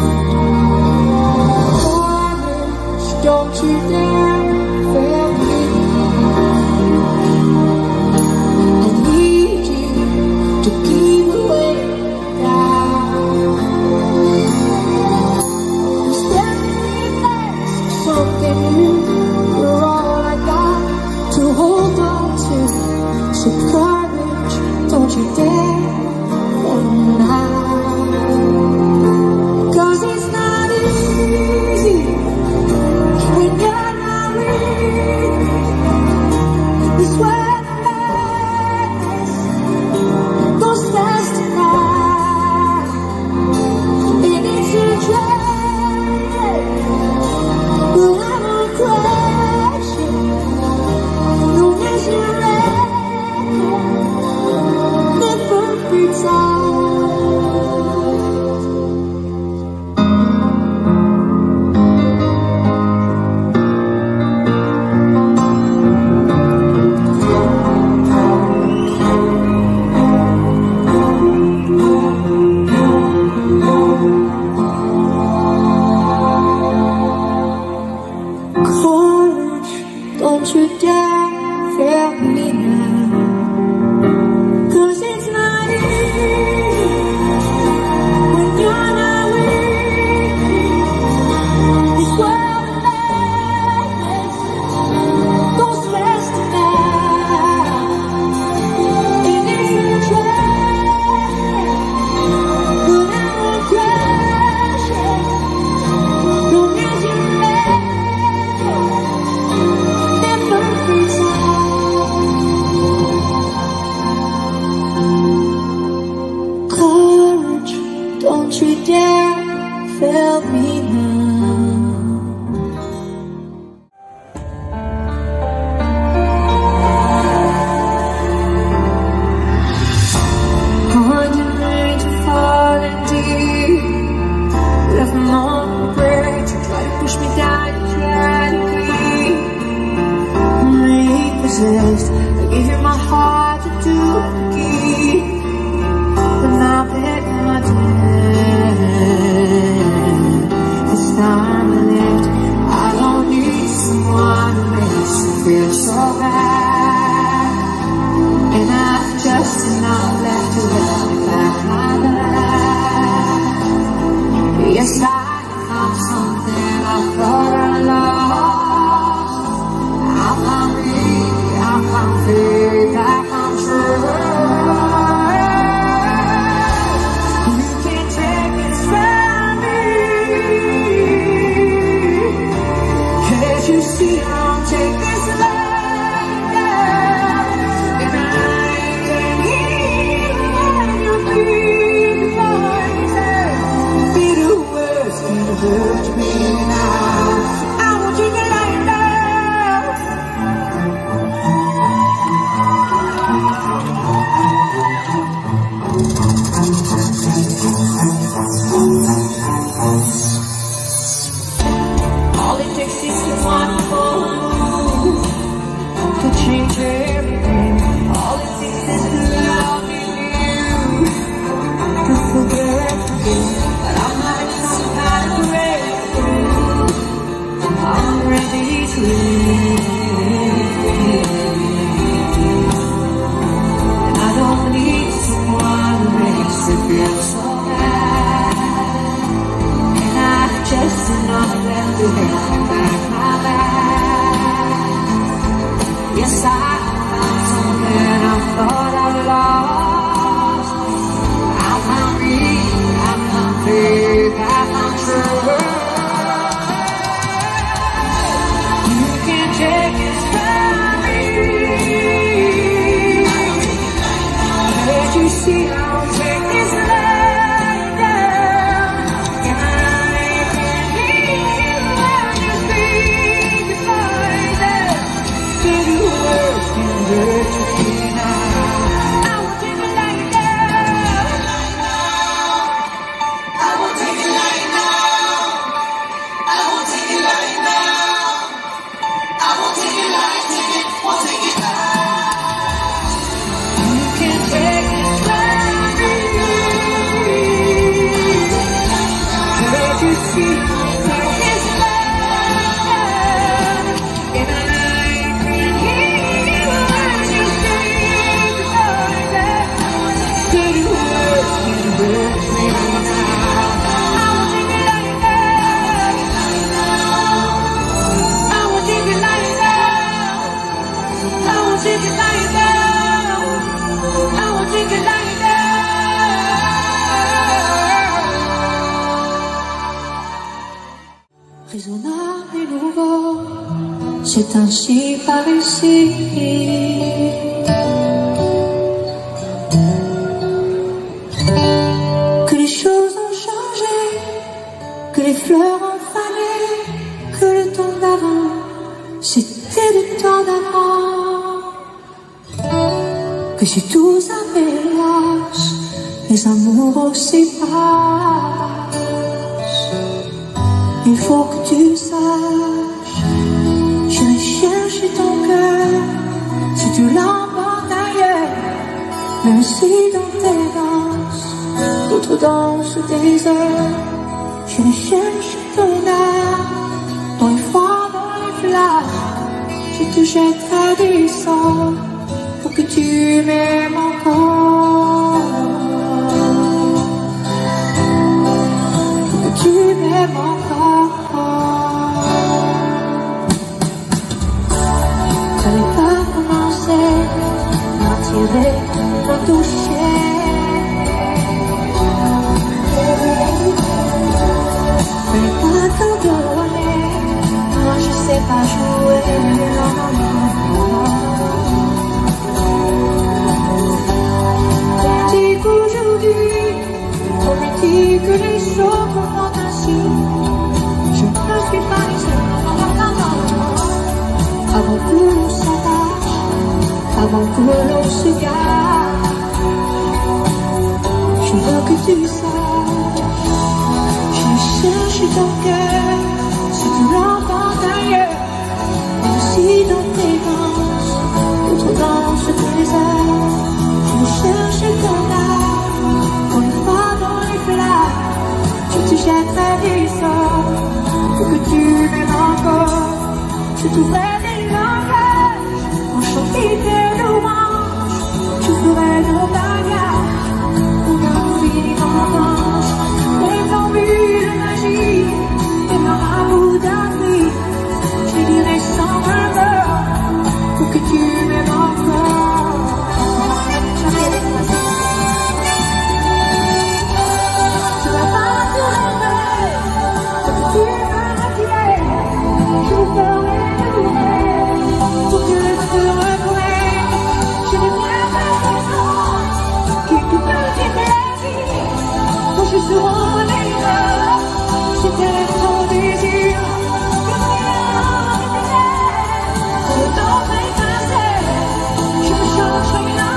Courage, don't you dare fail me. I need you to keep away down. I'm standing in the face of something new. You're all I got to hold on to. So courage, don't you dare let me down. 'Cause it's not easy when you're not with me. This where the madness goes fast tonight. And it's a train, but I won't crash it. Long as you're never freaks out. Courage, don't you dare fail me now. 'Cause it's not easy when you're not with me. This world of madness goes fast tonight. And it's a train, but I won't crash it. Long as you're there, never freaks out. Courage, don't you dare fail me now. On your way to falling deep, left me on the bridge. You try to push me down, you try to keep me possessed. I gave you my heart to do the key, but now pick my death. This time I lived. I don't need someone who makes you feel so bad, and I've just enough left to let me back my life. Yes, I found something I thought I lost. I found me, I found faith, I found trust. c'est ainsi par ici. Que les choses ont changé, que les fleurs ont fané, que le temps d'avant, c'était le temps d'avant. Que si tout ça mélange, les amours aussi passent. Il faut que tu saches, j'irai chercher ton cœur si tu l'emportes ailleurs. Même si dans tes danses, d'autres dansent des heures. J'irai chercher ton âme dans les froids, dans les flammes. Je te jetterai du sang pour que tu m'aimes encore. Pour que tu m'aimes encore. Fallait pas commencer à tirer, à toucher. Fallait pas t'en donner. Moi je sais pas jouer. Non, non, non, non. On dit qu'aujourd'hui, on me dit que les autres font ainsi. Je ne suis pas ici. Non, non, non, non. Avant que l'on s'attache, avant que l'on se gâte, je veux que tu saches, je cherche ton cœur, si tu l'entends ailleurs, même si dans tes danses, d'autres dansent tes heures, je cherche ton âme, pour une fois dans les flammes, je te jetterai du sort, pour que tu m'aimes encore, je t'ouvrirai des langages, pour chanter tes louanges, je ferai nos bagages, pour garder l'enfance, les formules de magie, et marabouts d'Afrique, je dirai sans remords, pour que tu m'aimes encore. Tu vas pas te rêver, pour que tu m'attirer, je vous ferai l'ouvrir, pour que le feu reprenne, je n'ai rien fait d'enfant, quelques petits plaisirs, quand je serai meilleur, c'était ton désir, le temps est passé, je me changerai la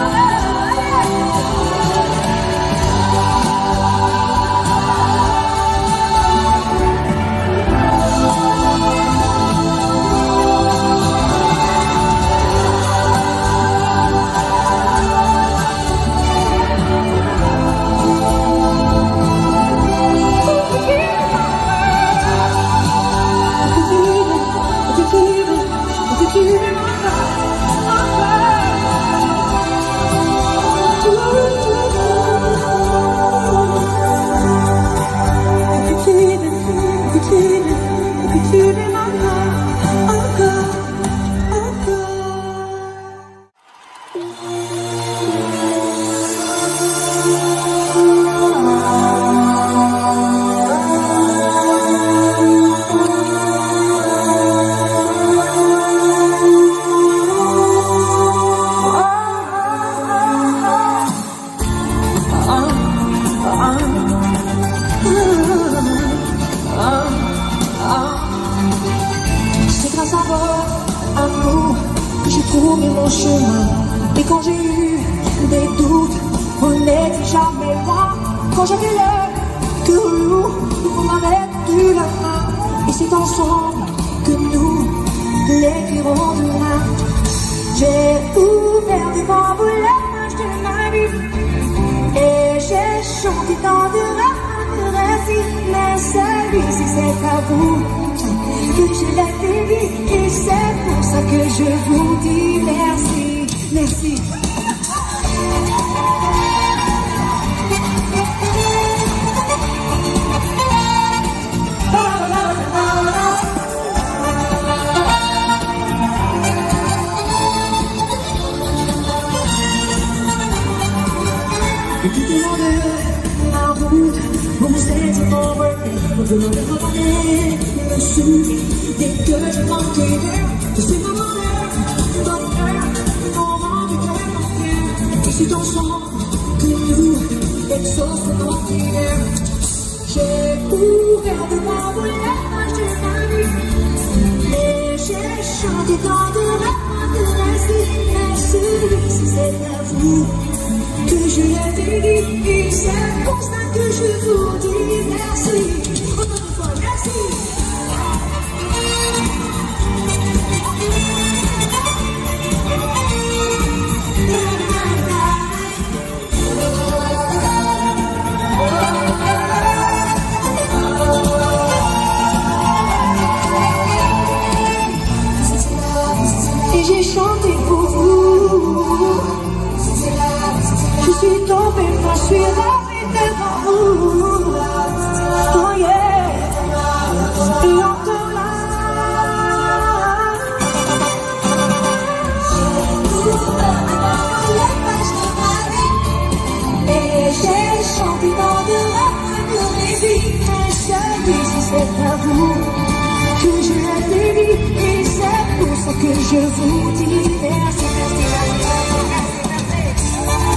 Et tout au long de ma route, vous êtes envolé, vous me demandez, me souviens, dès que j'ai manqué d'air, c'est ma manière de faire mon monde et c'est ensemble que nous exaucons nos prières. J'ai ouvert devant vous les pages de ma vie et j'ai chanté dans de la main de récit. Et celui-ci c'est à vous que je l'ai béni, et c'est pour ça que je vous dis merci. Encore une fois, merci. Et j'ai chanté pour vous. Je suis tombée, je suis ravie devant vous. Oh yeah. Et encore là. Et j'ai chanté dans de la main de récit. Et celui-ci c'est à vous que je l'ai béni. Et c'est pour ça que je vous dis merci, merci, merci, merci,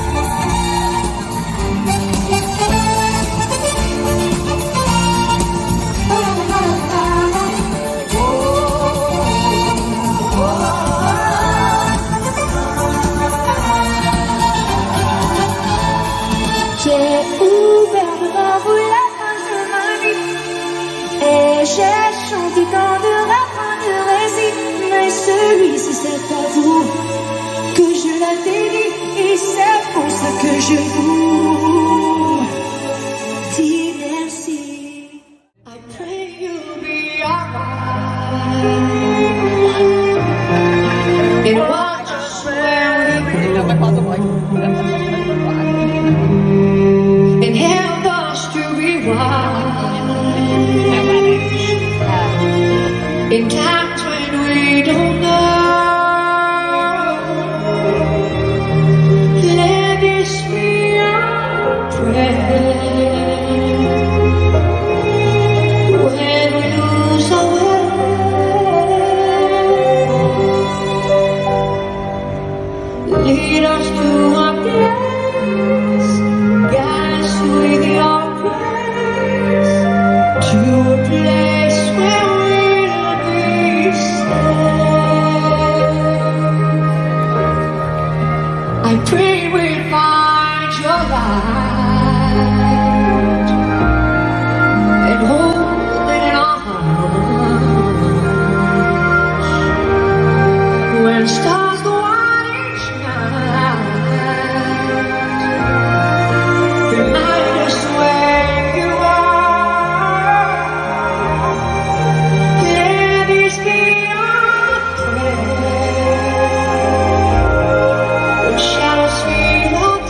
j'ai ouvert devant vous la page de ma vie et j'ai chanté dans de la fin de récit. Mais celui-ci c'est à vous que je l'ai béni et c'est pour ça que je vous dis merci. I pray you'll be alright. It was just when and help us to be wise in times when we don't know. Let this be our prayer when we lose our way. Lead us to a place, guide us with your grace, to a place where we'll be safe. I pray we'll find your light and hold it in our hearts when stars go out each night. Remind us where you are. Let this be our prayer. When shadows fill our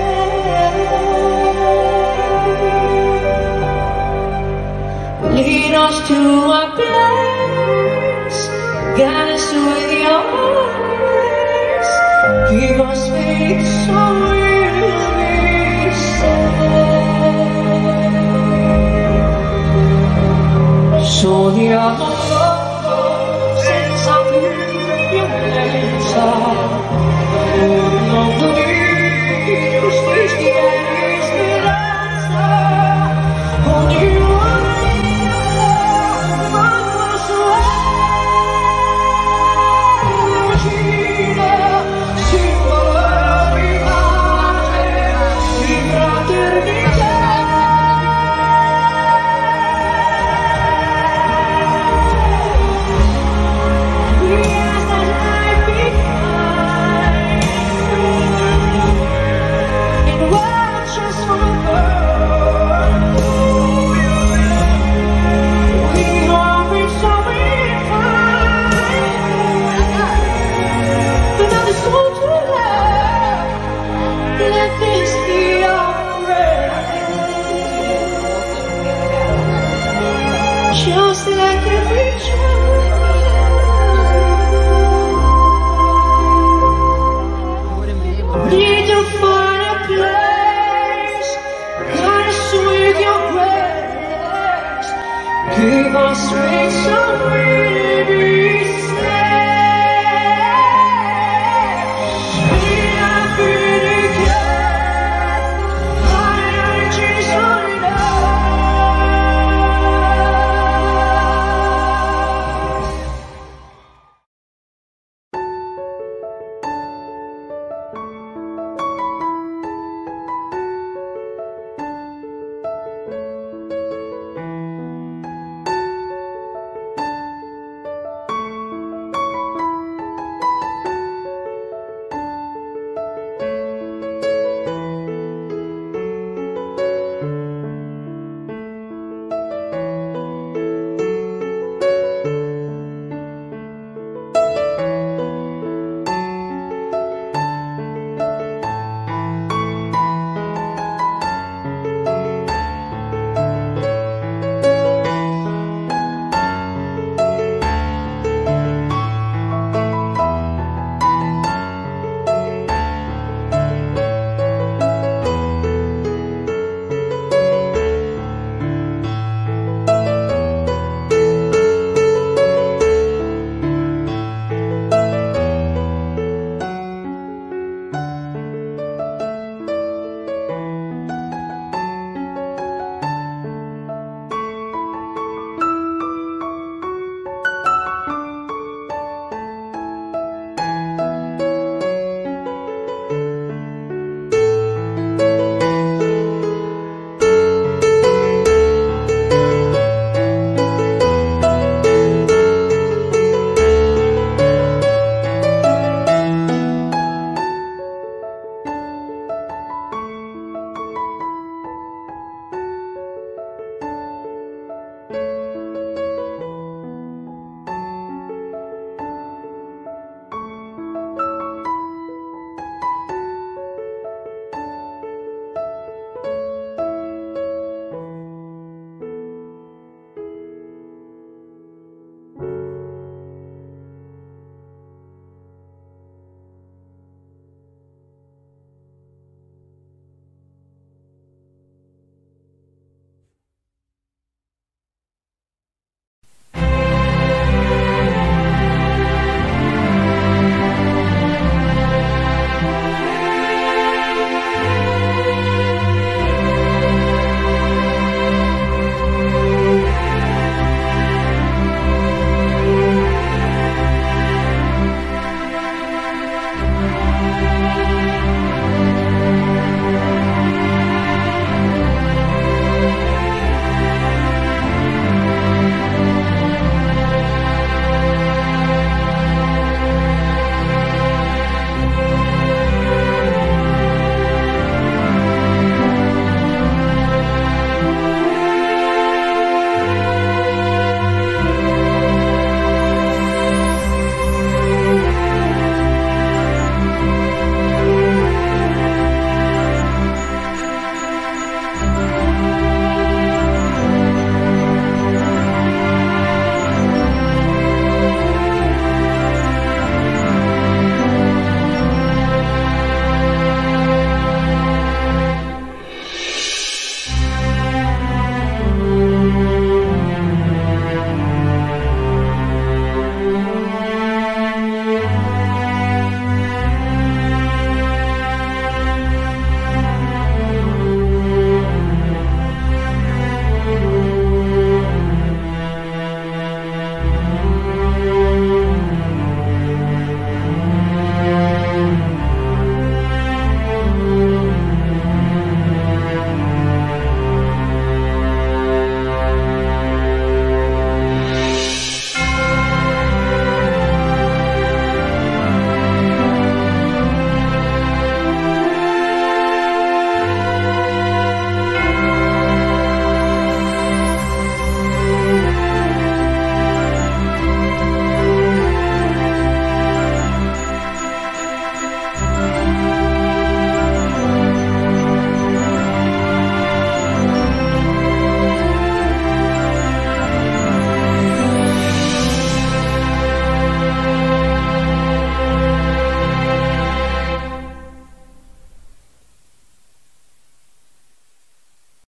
day. Lead us to a place, guide us with your grace. Give us faith so we'll be saved. So the other senza violenza, non di giustizia e speranza, ognuno ma posso vicina, simbolo di pace, di fraternità. Just like every child, need to find a place, guide us with your grace, give us strength so we